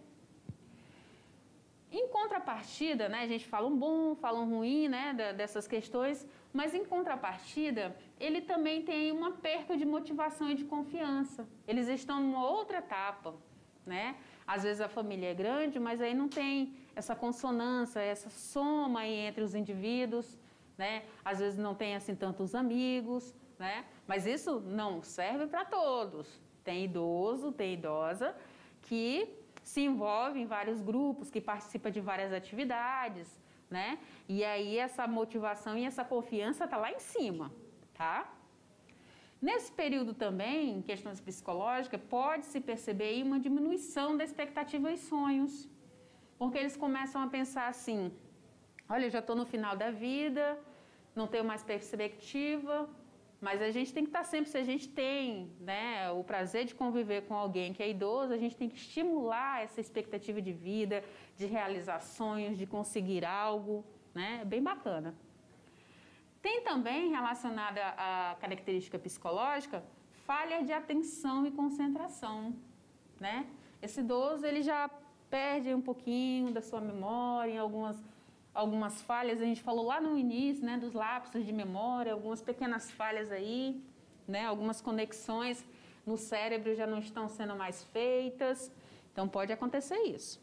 Em contrapartida, né, a gente fala um bom, fala um ruim, né, dessas questões, mas em contrapartida, ele também tem uma perca de motivação e de confiança. Eles estão numa outra etapa, né? Às vezes a família é grande, mas aí não tem essa consonância, essa soma aí entre os indivíduos, né? Às vezes não tem assim tantos amigos, né? Mas isso não serve para todos. Tem idoso, tem idosa que se envolve em vários grupos, que participa de várias atividades, né? E aí essa motivação e essa confiança está lá em cima, tá? Nesse período também, em questões psicológicas, pode-se perceber aí uma diminuição da expectativa e sonhos, porque eles começam a pensar assim, olha, eu já estou no final da vida, não tenho mais perspectiva, mas a gente tem que estar sempre, se a gente tem, né, o prazer de conviver com alguém que é idoso, a gente tem que estimular essa expectativa de vida, de realizar sonhos, de conseguir algo, né, é bem bacana. Tem também, relacionada à característica psicológica, falha de atenção e concentração, né? Esse idoso, ele já perde um pouquinho da sua memória, em algumas, algumas falhas, a gente falou lá no início, né, dos lapsos de memória, algumas pequenas falhas aí, né, algumas conexões no cérebro já não estão sendo mais feitas, então pode acontecer isso.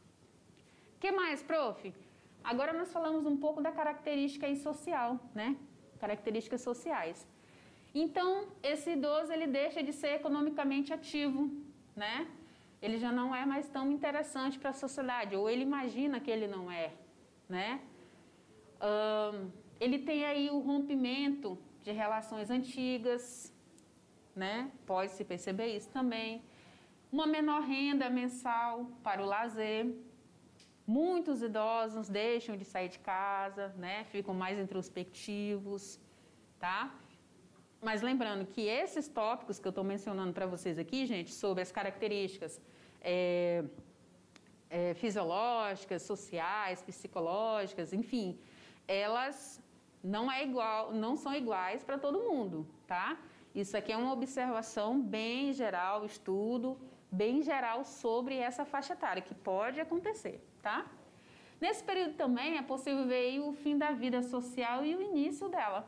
O que mais, prof? Agora nós falamos um pouco da característica aí social, né? Características sociais. Então, esse idoso, ele deixa de ser economicamente ativo, né? Ele já não é mais tão interessante para a sociedade, ou ele imagina que ele não é, né? Um, ele tem aí o rompimento de relações antigas, né? Pode-se perceber isso também. Uma menor renda mensal para o lazer. Muitos idosos deixam de sair de casa, né? Ficam mais introspectivos, tá? Mas lembrando que esses tópicos que eu estou mencionando para vocês aqui, gente, sobre as características é, é, fisiológicas, sociais, psicológicas, enfim, elas não, é igual, não são iguais para todo mundo, tá? Isso aqui é uma observação bem geral, estudo bem geral sobre essa faixa etária, que pode acontecer, tá? Nesse período também é possível ver o fim da vida social e o início dela.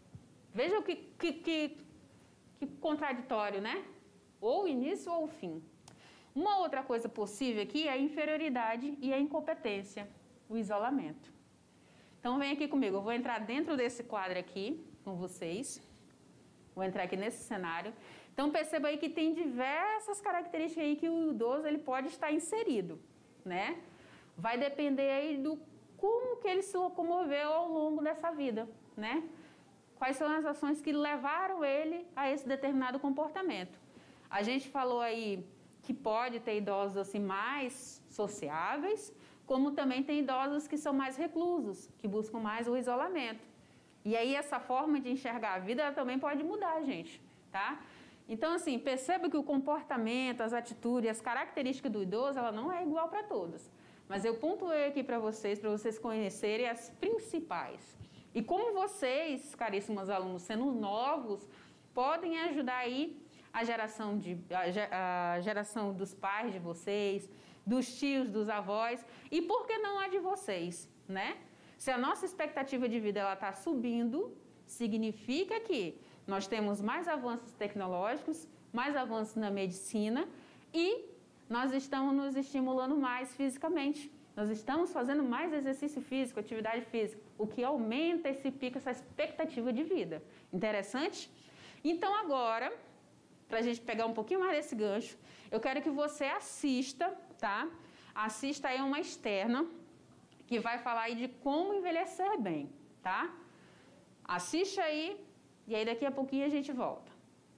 Veja que, que, que, que contraditório, né? Ou o início ou o fim. Uma outra coisa possível aqui é a inferioridade e a incompetência, o isolamento. Então vem aqui comigo, eu vou entrar dentro desse quadro aqui com vocês. Vou entrar aqui nesse cenário. Então perceba aí que tem diversas características aí que o idoso ele pode estar inserido, né? Vai depender aí do como que ele se locomoveu ao longo dessa vida, né? Quais são as ações que levaram ele a esse determinado comportamento. A gente falou aí que pode ter idosos assim mais sociáveis, como também tem idosos que são mais reclusos, que buscam mais o isolamento. E aí essa forma de enxergar a vida ela também pode mudar, gente, tá? Então, assim, perceba que o comportamento, as atitudes, as características do idoso, ela não é igual para todos. Mas eu pontuei aqui para vocês, para vocês conhecerem as principais. E como vocês, caríssimos alunos, sendo novos, podem ajudar aí a geração, de, a, a geração dos pais de vocês, dos tios, dos avós, e por que não a de vocês, né? Se a nossa expectativa de vida está subindo, significa que nós temos mais avanços tecnológicos, mais avanços na medicina e nós estamos nos estimulando mais fisicamente. Nós estamos fazendo mais exercício físico, atividade física, o que aumenta esse pico, essa expectativa de vida. Interessante? Então agora, para a gente pegar um pouquinho mais desse gancho, eu quero que você assista, tá? Assista aí uma externa que vai falar aí de como envelhecer bem, tá? Assiste aí e aí daqui a pouquinho a gente volta.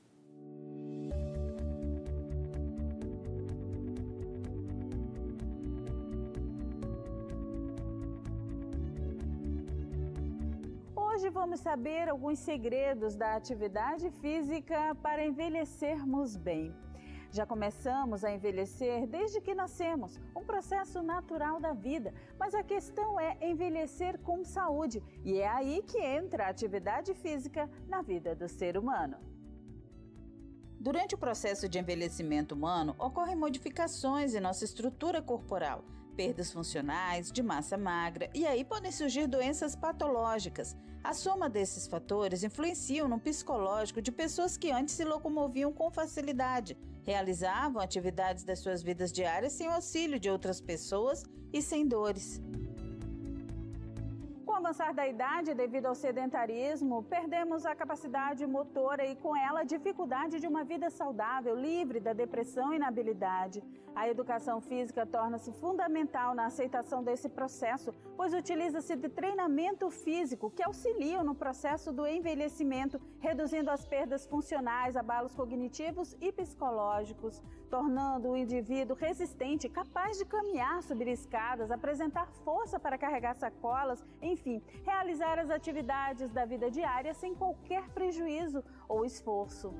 Hoje vamos saber alguns segredos da atividade física para envelhecermos bem. Já começamos a envelhecer desde que nascemos, um processo natural da vida, mas a questão é envelhecer com saúde e é aí que entra a atividade física na vida do ser humano. Durante o processo de envelhecimento humano, ocorrem modificações em nossa estrutura corporal, perdas funcionais, de massa magra, e aí podem surgir doenças patológicas. A soma desses fatores influenciam no psicológico de pessoas que antes se locomoviam com facilidade, realizavam atividades das suas vidas diárias sem o auxílio de outras pessoas e sem dores. Com avançar da idade, devido ao sedentarismo, perdemos a capacidade motora e, com ela, a dificuldade de uma vida saudável, livre da depressão e inabilidade. A educação física torna-se fundamental na aceitação desse processo, pois utiliza-se de treinamento físico que auxilia no processo do envelhecimento, reduzindo as perdas funcionais, abalos cognitivos e psicológicos, tornando o indivíduo resistente, capaz de caminhar, subir escadas, apresentar força para carregar sacolas, enfim, realizar as atividades da vida diária sem qualquer prejuízo ou esforço.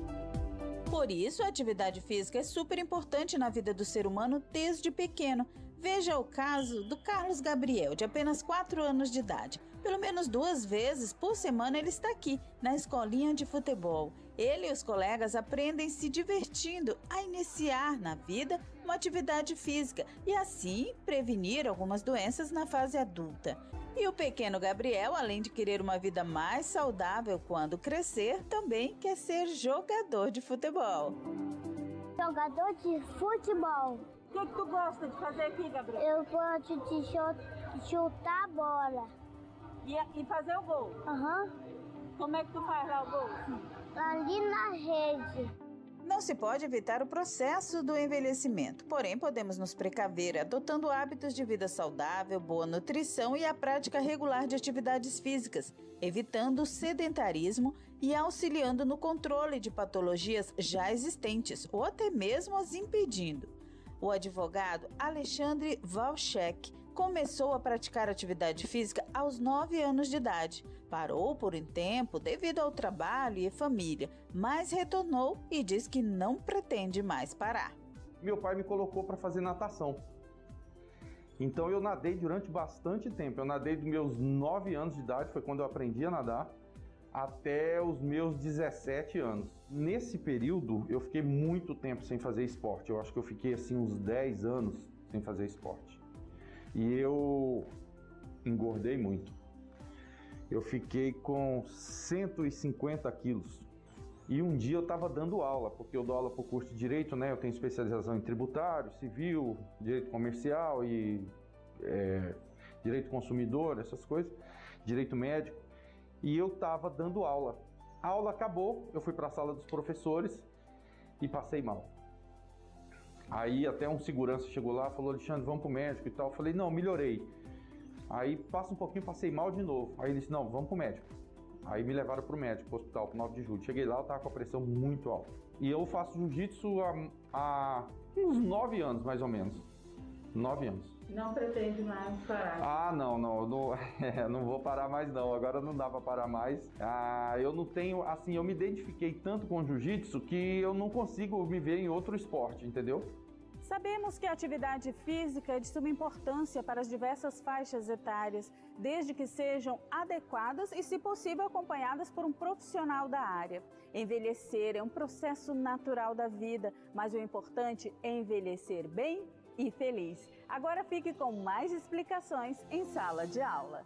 Por isso, a atividade física é super importante na vida do ser humano desde pequeno. Veja o caso do Carlos Gabriel, de apenas quatro anos de idade. Pelo menos duas vezes por semana ele está aqui, na escolinha de futebol. Ele e os colegas aprendem se divertindo a iniciar na vida uma atividade física e assim prevenir algumas doenças na fase adulta. E o pequeno Gabriel, além de querer uma vida mais saudável quando crescer, também quer ser jogador de futebol. Jogador de futebol. O que, que tu gosta de fazer aqui, Gabriel? Eu gosto de chutar a bola. E, e fazer o gol? Aham. Uhum. Como é que tu faz lá o gol? Ali na rede. Não se pode evitar o processo do envelhecimento, porém podemos nos precaver adotando hábitos de vida saudável, boa nutrição e a prática regular de atividades físicas, evitando o sedentarismo e auxiliando no controle de patologias já existentes ou até mesmo as impedindo. O advogado Alexandre Valchek começou a praticar atividade física aos nove anos de idade. Parou por um tempo devido ao trabalho e família, mas retornou e diz que não pretende mais parar. Meu pai me colocou para fazer natação. Então eu nadei durante bastante tempo. Eu nadei dos meus nove anos de idade, foi quando eu aprendi a nadar, até os meus dezessete anos. Nesse período eu fiquei muito tempo sem fazer esporte. Eu acho que eu fiquei assim uns dez anos sem fazer esporte. E eu engordei muito. Eu fiquei com cento e cinquenta quilos. E um dia eu estava dando aula, porque eu dou aula para o curso de Direito, né? Eu tenho especialização em tributário, civil, Direito comercial e é, Direito consumidor, essas coisas, Direito médico. E eu estava dando aula. A aula acabou, eu fui para a sala dos professores e passei mal. Aí até um segurança chegou lá e falou: Alexandre, vamos pro médico e tal. Eu falei: não, melhorei. Aí passa um pouquinho, passei mal de novo. Aí ele disse: não, vamos pro médico. Aí me levaram pro médico, pro hospital, pro nove de julho. Cheguei lá, eu tava com a pressão muito alta. E eu faço jiu-jitsu há, há uns nove anos, mais ou menos. Nove anos. Não pretende mais parar? Ah, não, não, eu não, é, não vou parar mais não, agora não dá para parar mais. Ah, eu não tenho, assim, eu me identifiquei tanto com o jiu-jitsu que eu não consigo me ver em outro esporte, entendeu? Sabemos que a atividade física é de suma importância para as diversas faixas etárias, desde que sejam adequadas e, se possível, acompanhadas por um profissional da área. Envelhecer é um processo natural da vida, mas o importante é envelhecer bem e feliz. Agora fique com mais explicações em sala de aula.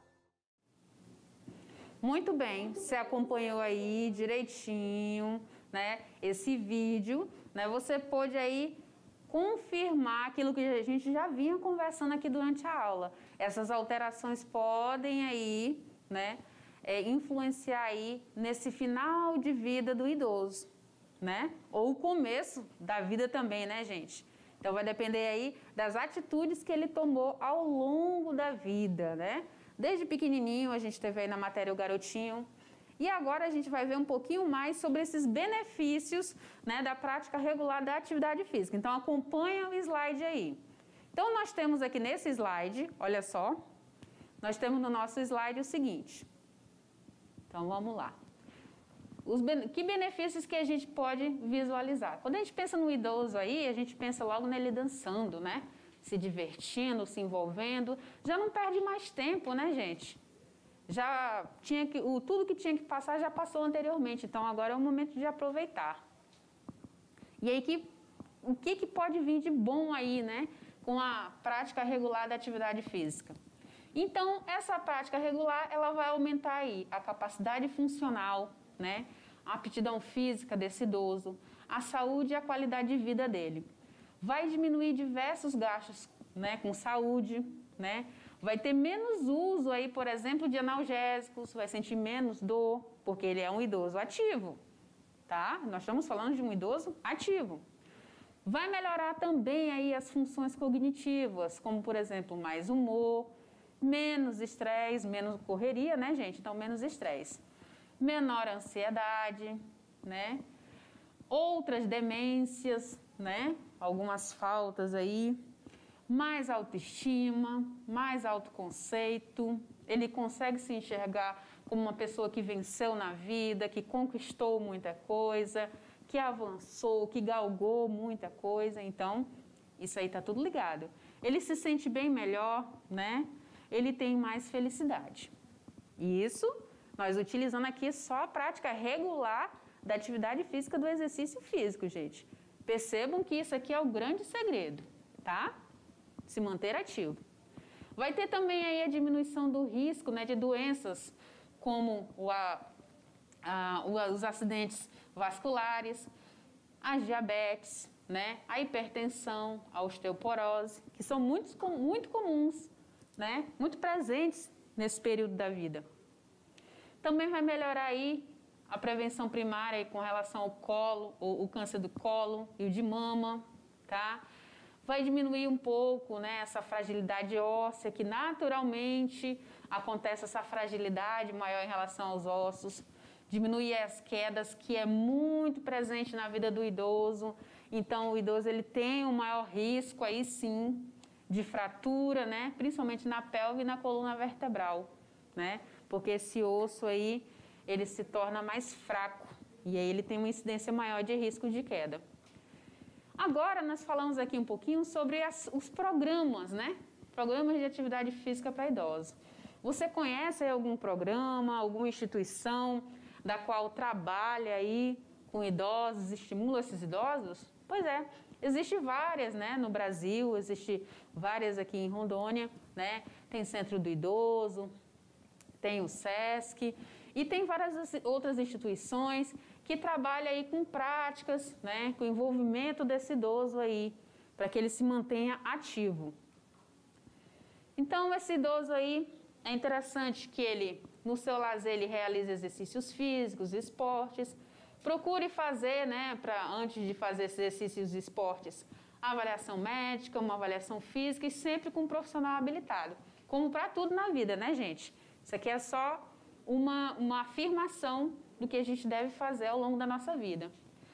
Muito bem, você acompanhou aí direitinho, né, esse vídeo, né, você pôde aí confirmar aquilo que a gente já vinha conversando aqui durante a aula. Essas alterações podem aí, né, é, influenciar aí nesse final de vida do idoso, né, ou o começo da vida também, né, gente? Então vai depender aí das atitudes que ele tomou ao longo da vida, né? Desde pequenininho, a gente teve aí na matéria o garotinho. E agora a gente vai ver um pouquinho mais sobre esses benefícios, né, da prática regular da atividade física. Então acompanha o slide aí. Então nós temos aqui nesse slide, olha só, nós temos no nosso slide o seguinte. Então vamos lá. Os ben... Que benefícios que a gente pode visualizar? Quando a gente pensa no idoso aí, a gente pensa logo nele dançando, né? Se divertindo, se envolvendo. Já não perde mais tempo, né, gente? Já tinha que... o... Tudo que tinha que passar já passou anteriormente. Então, agora é o momento de aproveitar. E aí, que... o que, que pode vir de bom aí, né? Com a prática regular da atividade física? Então, essa prática regular, ela vai aumentar aí a capacidade funcional, né? A aptidão física desse idoso, a saúde e a qualidade de vida dele. Vai diminuir diversos gastos né, com saúde, né? Vai ter menos uso aí, por exemplo, de analgésicos, vai sentir menos dor, porque ele é um idoso ativo, tá? Nós estamos falando de um idoso ativo. Vai melhorar também aí as funções cognitivas, como, por exemplo, mais humor, menos estresse, menos correria, né, gente? Então, menos estresse. Menor ansiedade, né? Outras demências, né? Algumas faltas aí. Mais autoestima, mais autoconceito. Ele consegue se enxergar como uma pessoa que venceu na vida, que conquistou muita coisa, que avançou, que galgou muita coisa. Então, isso aí está tudo ligado. Ele se sente bem melhor, né? Ele tem mais felicidade. E isso nós utilizando aqui só a prática regular da atividade física, do exercício físico, gente. Percebam que isso aqui é o grande segredo, tá? Se manter ativo. Vai ter também aí a diminuição do risco, né, de doenças como o, a, a, os acidentes vasculares, as diabetes, né, a hipertensão, a osteoporose, que são muito, muito comuns, né, muito presentes nesse período da vida. Também vai melhorar aí a prevenção primária aí com relação ao colo, o, o câncer do colo e o de mama, tá? Vai diminuir um pouco, né, essa fragilidade óssea, que naturalmente acontece essa fragilidade maior em relação aos ossos. Diminuir as quedas, que é muito presente na vida do idoso. Então, o idoso ele tem um maior risco aí sim de fratura, né, principalmente na pelve e na coluna vertebral, né? Porque esse osso aí, ele se torna mais fraco e aí ele tem uma incidência maior de risco de queda. Agora, nós falamos aqui um pouquinho sobre as, os programas, né? Programas de atividade física para idosos. Você conhece algum programa, alguma instituição da qual trabalha aí com idosos, estimula esses idosos? Pois é, existem várias, né? No Brasil, existem várias aqui em Rondônia, né? Tem Centro do Idoso, tem o SESC e tem várias outras instituições que trabalham aí com práticas, né, com o envolvimento desse idoso aí, para que ele se mantenha ativo. Então, esse idoso aí, é interessante que ele, no seu lazer, ele realize exercícios físicos, esportes, procure fazer, né, pra, antes de fazer esses exercícios e esportes, avaliação médica, uma avaliação física e sempre com um profissional habilitado, como para tudo na vida, né, gente? Isso aqui é só uma, uma afirmação do que a gente deve fazer ao longo da nossa vida.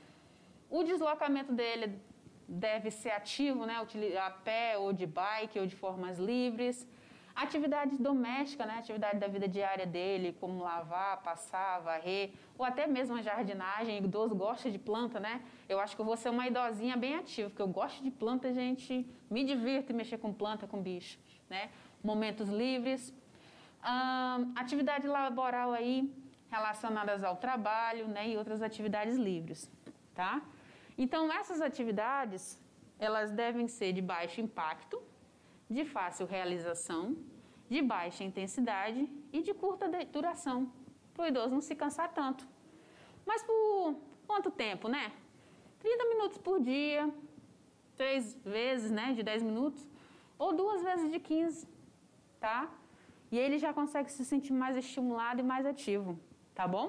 O deslocamento dele deve ser ativo, né, a pé ou de bike ou de formas livres. Atividades domésticas, né, atividade da vida diária dele, como lavar, passar, varrer, ou até mesmo a jardinagem. O idoso gosta de planta, né? Eu acho que eu vou ser uma idosinha bem ativa, porque eu gosto de planta, gente, me divirto em mexer com planta, com bicho, né? Momentos livres. Hum, atividade laboral aí, relacionadas ao trabalho, né, e outras atividades livres, tá? Então, essas atividades, elas devem ser de baixo impacto, de fácil realização, de baixa intensidade e de curta duração, para o idoso não se cansar tanto. Mas por quanto tempo, né? trinta minutos por dia, três vezes, né, de dez minutos, ou duas vezes de quinze, tá? E ele já consegue se sentir mais estimulado e mais ativo, tá bom?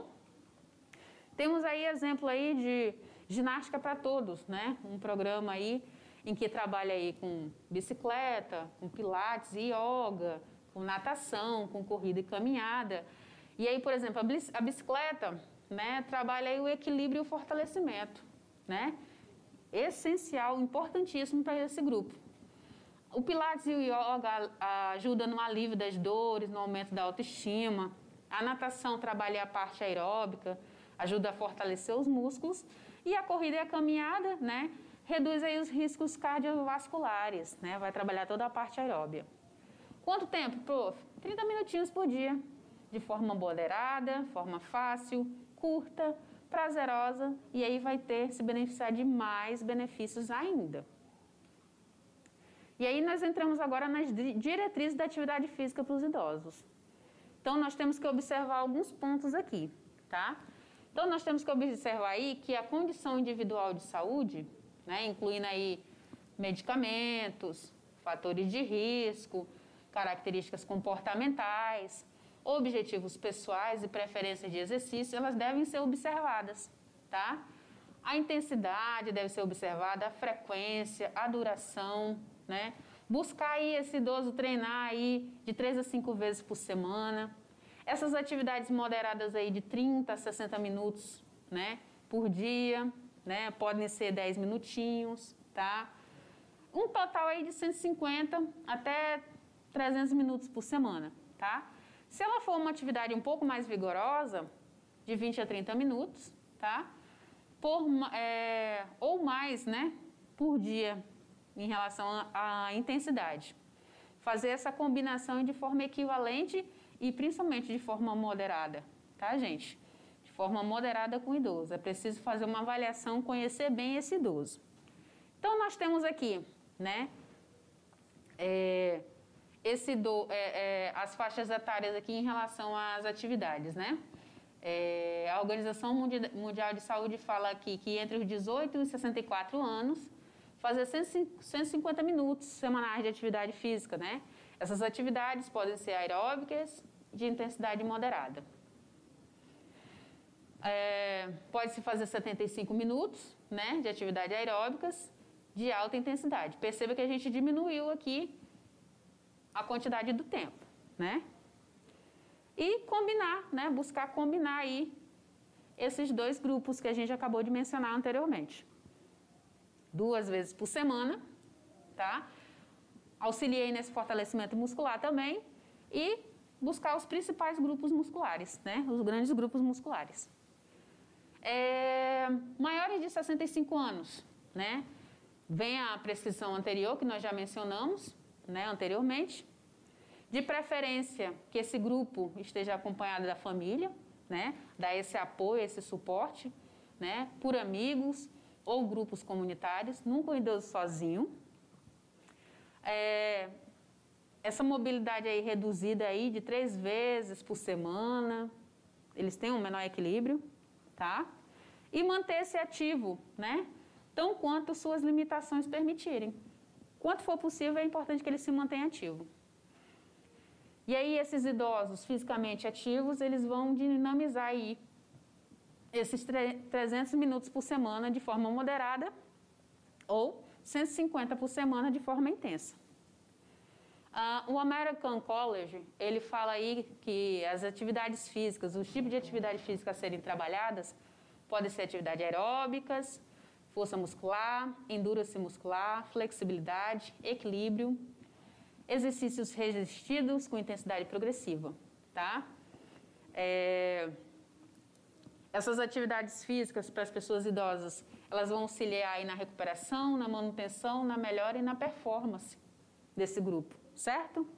Temos aí exemplo aí de ginástica para todos, né? Um programa aí em que trabalha aí com bicicleta, com pilates e yoga, com natação, com corrida e caminhada. E aí, por exemplo, a bicicleta, né, trabalha aí o equilíbrio e o fortalecimento, né? Essencial, importantíssimo para esse grupo. O pilates e o yoga ajudam no alívio das dores, no aumento da autoestima. A natação trabalha a parte aeróbica, ajuda a fortalecer os músculos. E a corrida e a caminhada, né, reduz aí os riscos cardiovasculares, né? Vai trabalhar toda a parte aeróbia. Quanto tempo, prof? trinta minutinhos por dia, de forma moderada, forma fácil, curta, prazerosa, e aí vai ter se beneficiar de mais benefícios ainda. E aí nós entramos agora nas diretrizes da atividade física para os idosos. Então, nós temos que observar alguns pontos aqui, tá? Então, nós temos que observar aí que a condição individual de saúde, né, incluindo aí medicamentos, fatores de risco, características comportamentais, objetivos pessoais e preferências de exercício, elas devem ser observadas, tá? A intensidade deve ser observada, a frequência, a duração, né? Buscar aí esse idoso treinar aí de três a cinco vezes por semana. Essas atividades moderadas aí de trinta a sessenta minutos, né, por dia, né? Podem ser dez minutinhos, tá? Um total aí de cento e cinquenta até trezentos minutos por semana, tá? Se ela for uma atividade um pouco mais vigorosa, de vinte a trinta minutos, tá? Por, é, ou mais, né, por dia, em relação à intensidade. Fazer essa combinação de forma equivalente e principalmente de forma moderada, tá, gente? De forma moderada com o idoso. É preciso fazer uma avaliação, conhecer bem esse idoso. Então, nós temos aqui, né, é, esse do, é, é, as faixas etárias aqui em relação às atividades, né? É, a Organização Mundial de Saúde fala aqui que entre os dezoito e sessenta e quatro anos, fazer cento e cinquenta minutos semanais de atividade física, né? Essas atividades podem ser aeróbicas de intensidade moderada. É, pode-se fazer setenta e cinco minutos, né, de atividade aeróbicas de alta intensidade. Perceba que a gente diminuiu aqui a quantidade do tempo, né? E combinar, né, buscar combinar aí esses dois grupos que a gente acabou de mencionar anteriormente. Duas vezes por semana, tá? Auxiliei nesse fortalecimento muscular também e buscar os principais grupos musculares, né? Os grandes grupos musculares. É, maiores de sessenta e cinco anos, né? Vem a prescrição anterior que nós já mencionamos, né, anteriormente. De preferência que esse grupo esteja acompanhado da família, né? Dar esse apoio, esse suporte, né? Por amigos ou grupos comunitários, nunca o idoso sozinho. É, essa mobilidade aí reduzida aí de três vezes por semana, eles têm um menor equilíbrio, tá? E manter-se ativo, né? Tão quanto suas limitações permitirem. Quanto for possível, é importante que ele se mantenha ativo. E aí, esses idosos fisicamente ativos, eles vão dinamizar aí esses trezentos minutos por semana de forma moderada ou cento e cinquenta por semana de forma intensa. Uh, o American College, ele fala aí que as atividades físicas, os tipos de atividade física a serem trabalhadas, podem ser atividades aeróbicas, força muscular, endurance muscular, flexibilidade, equilíbrio, exercícios resistidos com intensidade progressiva, tá? É, essas atividades físicas para as pessoas idosas, elas vão auxiliar aí na recuperação, na manutenção, na melhora e na performance desse grupo, certo?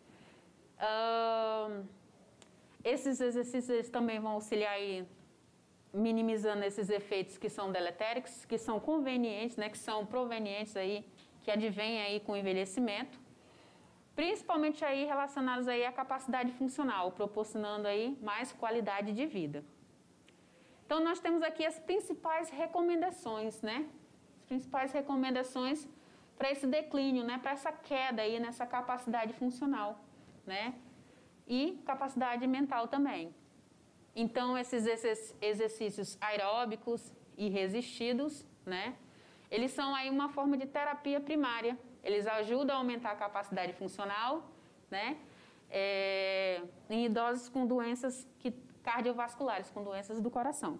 Uh, esses exercícios eles também vão auxiliar aí minimizando esses efeitos que são deletéricos, que são convenientes, né, que são provenientes aí, que advêm aí com o envelhecimento, principalmente aí relacionados aí à capacidade funcional, proporcionando aí mais qualidade de vida. Então, nós temos aqui as principais recomendações, né? As principais recomendações para esse declínio, né? Para essa queda aí nessa capacidade funcional, né? E capacidade mental também. Então, esses exercícios aeróbicos e resistidos, né? Eles são aí uma forma de terapia primária. Eles ajudam a aumentar a capacidade funcional, né? É, em idosos com doenças que, cardiovasculares, com doenças do coração.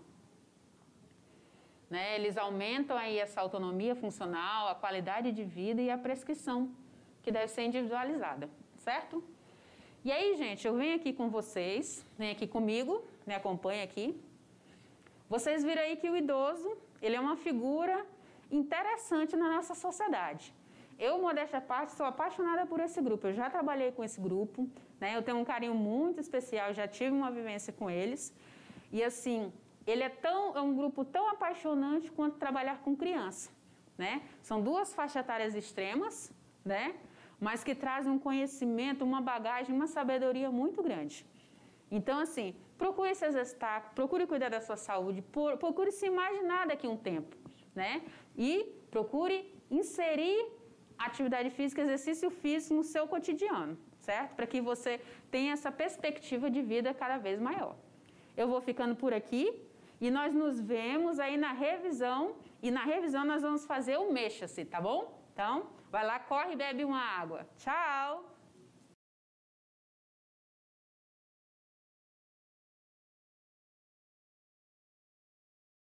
Né? Eles aumentam aí essa autonomia funcional, a qualidade de vida e a prescrição, que deve ser individualizada, certo? E aí, gente, eu venho aqui com vocês, venho aqui comigo, me acompanha aqui. Vocês viram aí que o idoso, ele é uma figura interessante na nossa sociedade. Eu, modéstia à parte, sou apaixonada por esse grupo. Eu já trabalhei com esse grupo, né? Eu tenho um carinho muito especial, já tive uma vivência com eles. E, assim, ele é, tão, é um grupo tão apaixonante quanto trabalhar com criança, né? São duas faixas etárias extremas, né? Mas que trazem um conhecimento, uma bagagem, uma sabedoria muito grande. Então, assim, procure se exercitar, procure cuidar da sua saúde, procure se imaginar daqui a um tempo, né? E procure inserir atividade física, exercício físico no seu cotidiano, certo? Para que você tenha essa perspectiva de vida cada vez maior. Eu vou ficando por aqui e nós nos vemos aí na revisão. E na revisão nós vamos fazer o mexa-se, tá bom? Então, vai lá, corre e bebe uma água. Tchau!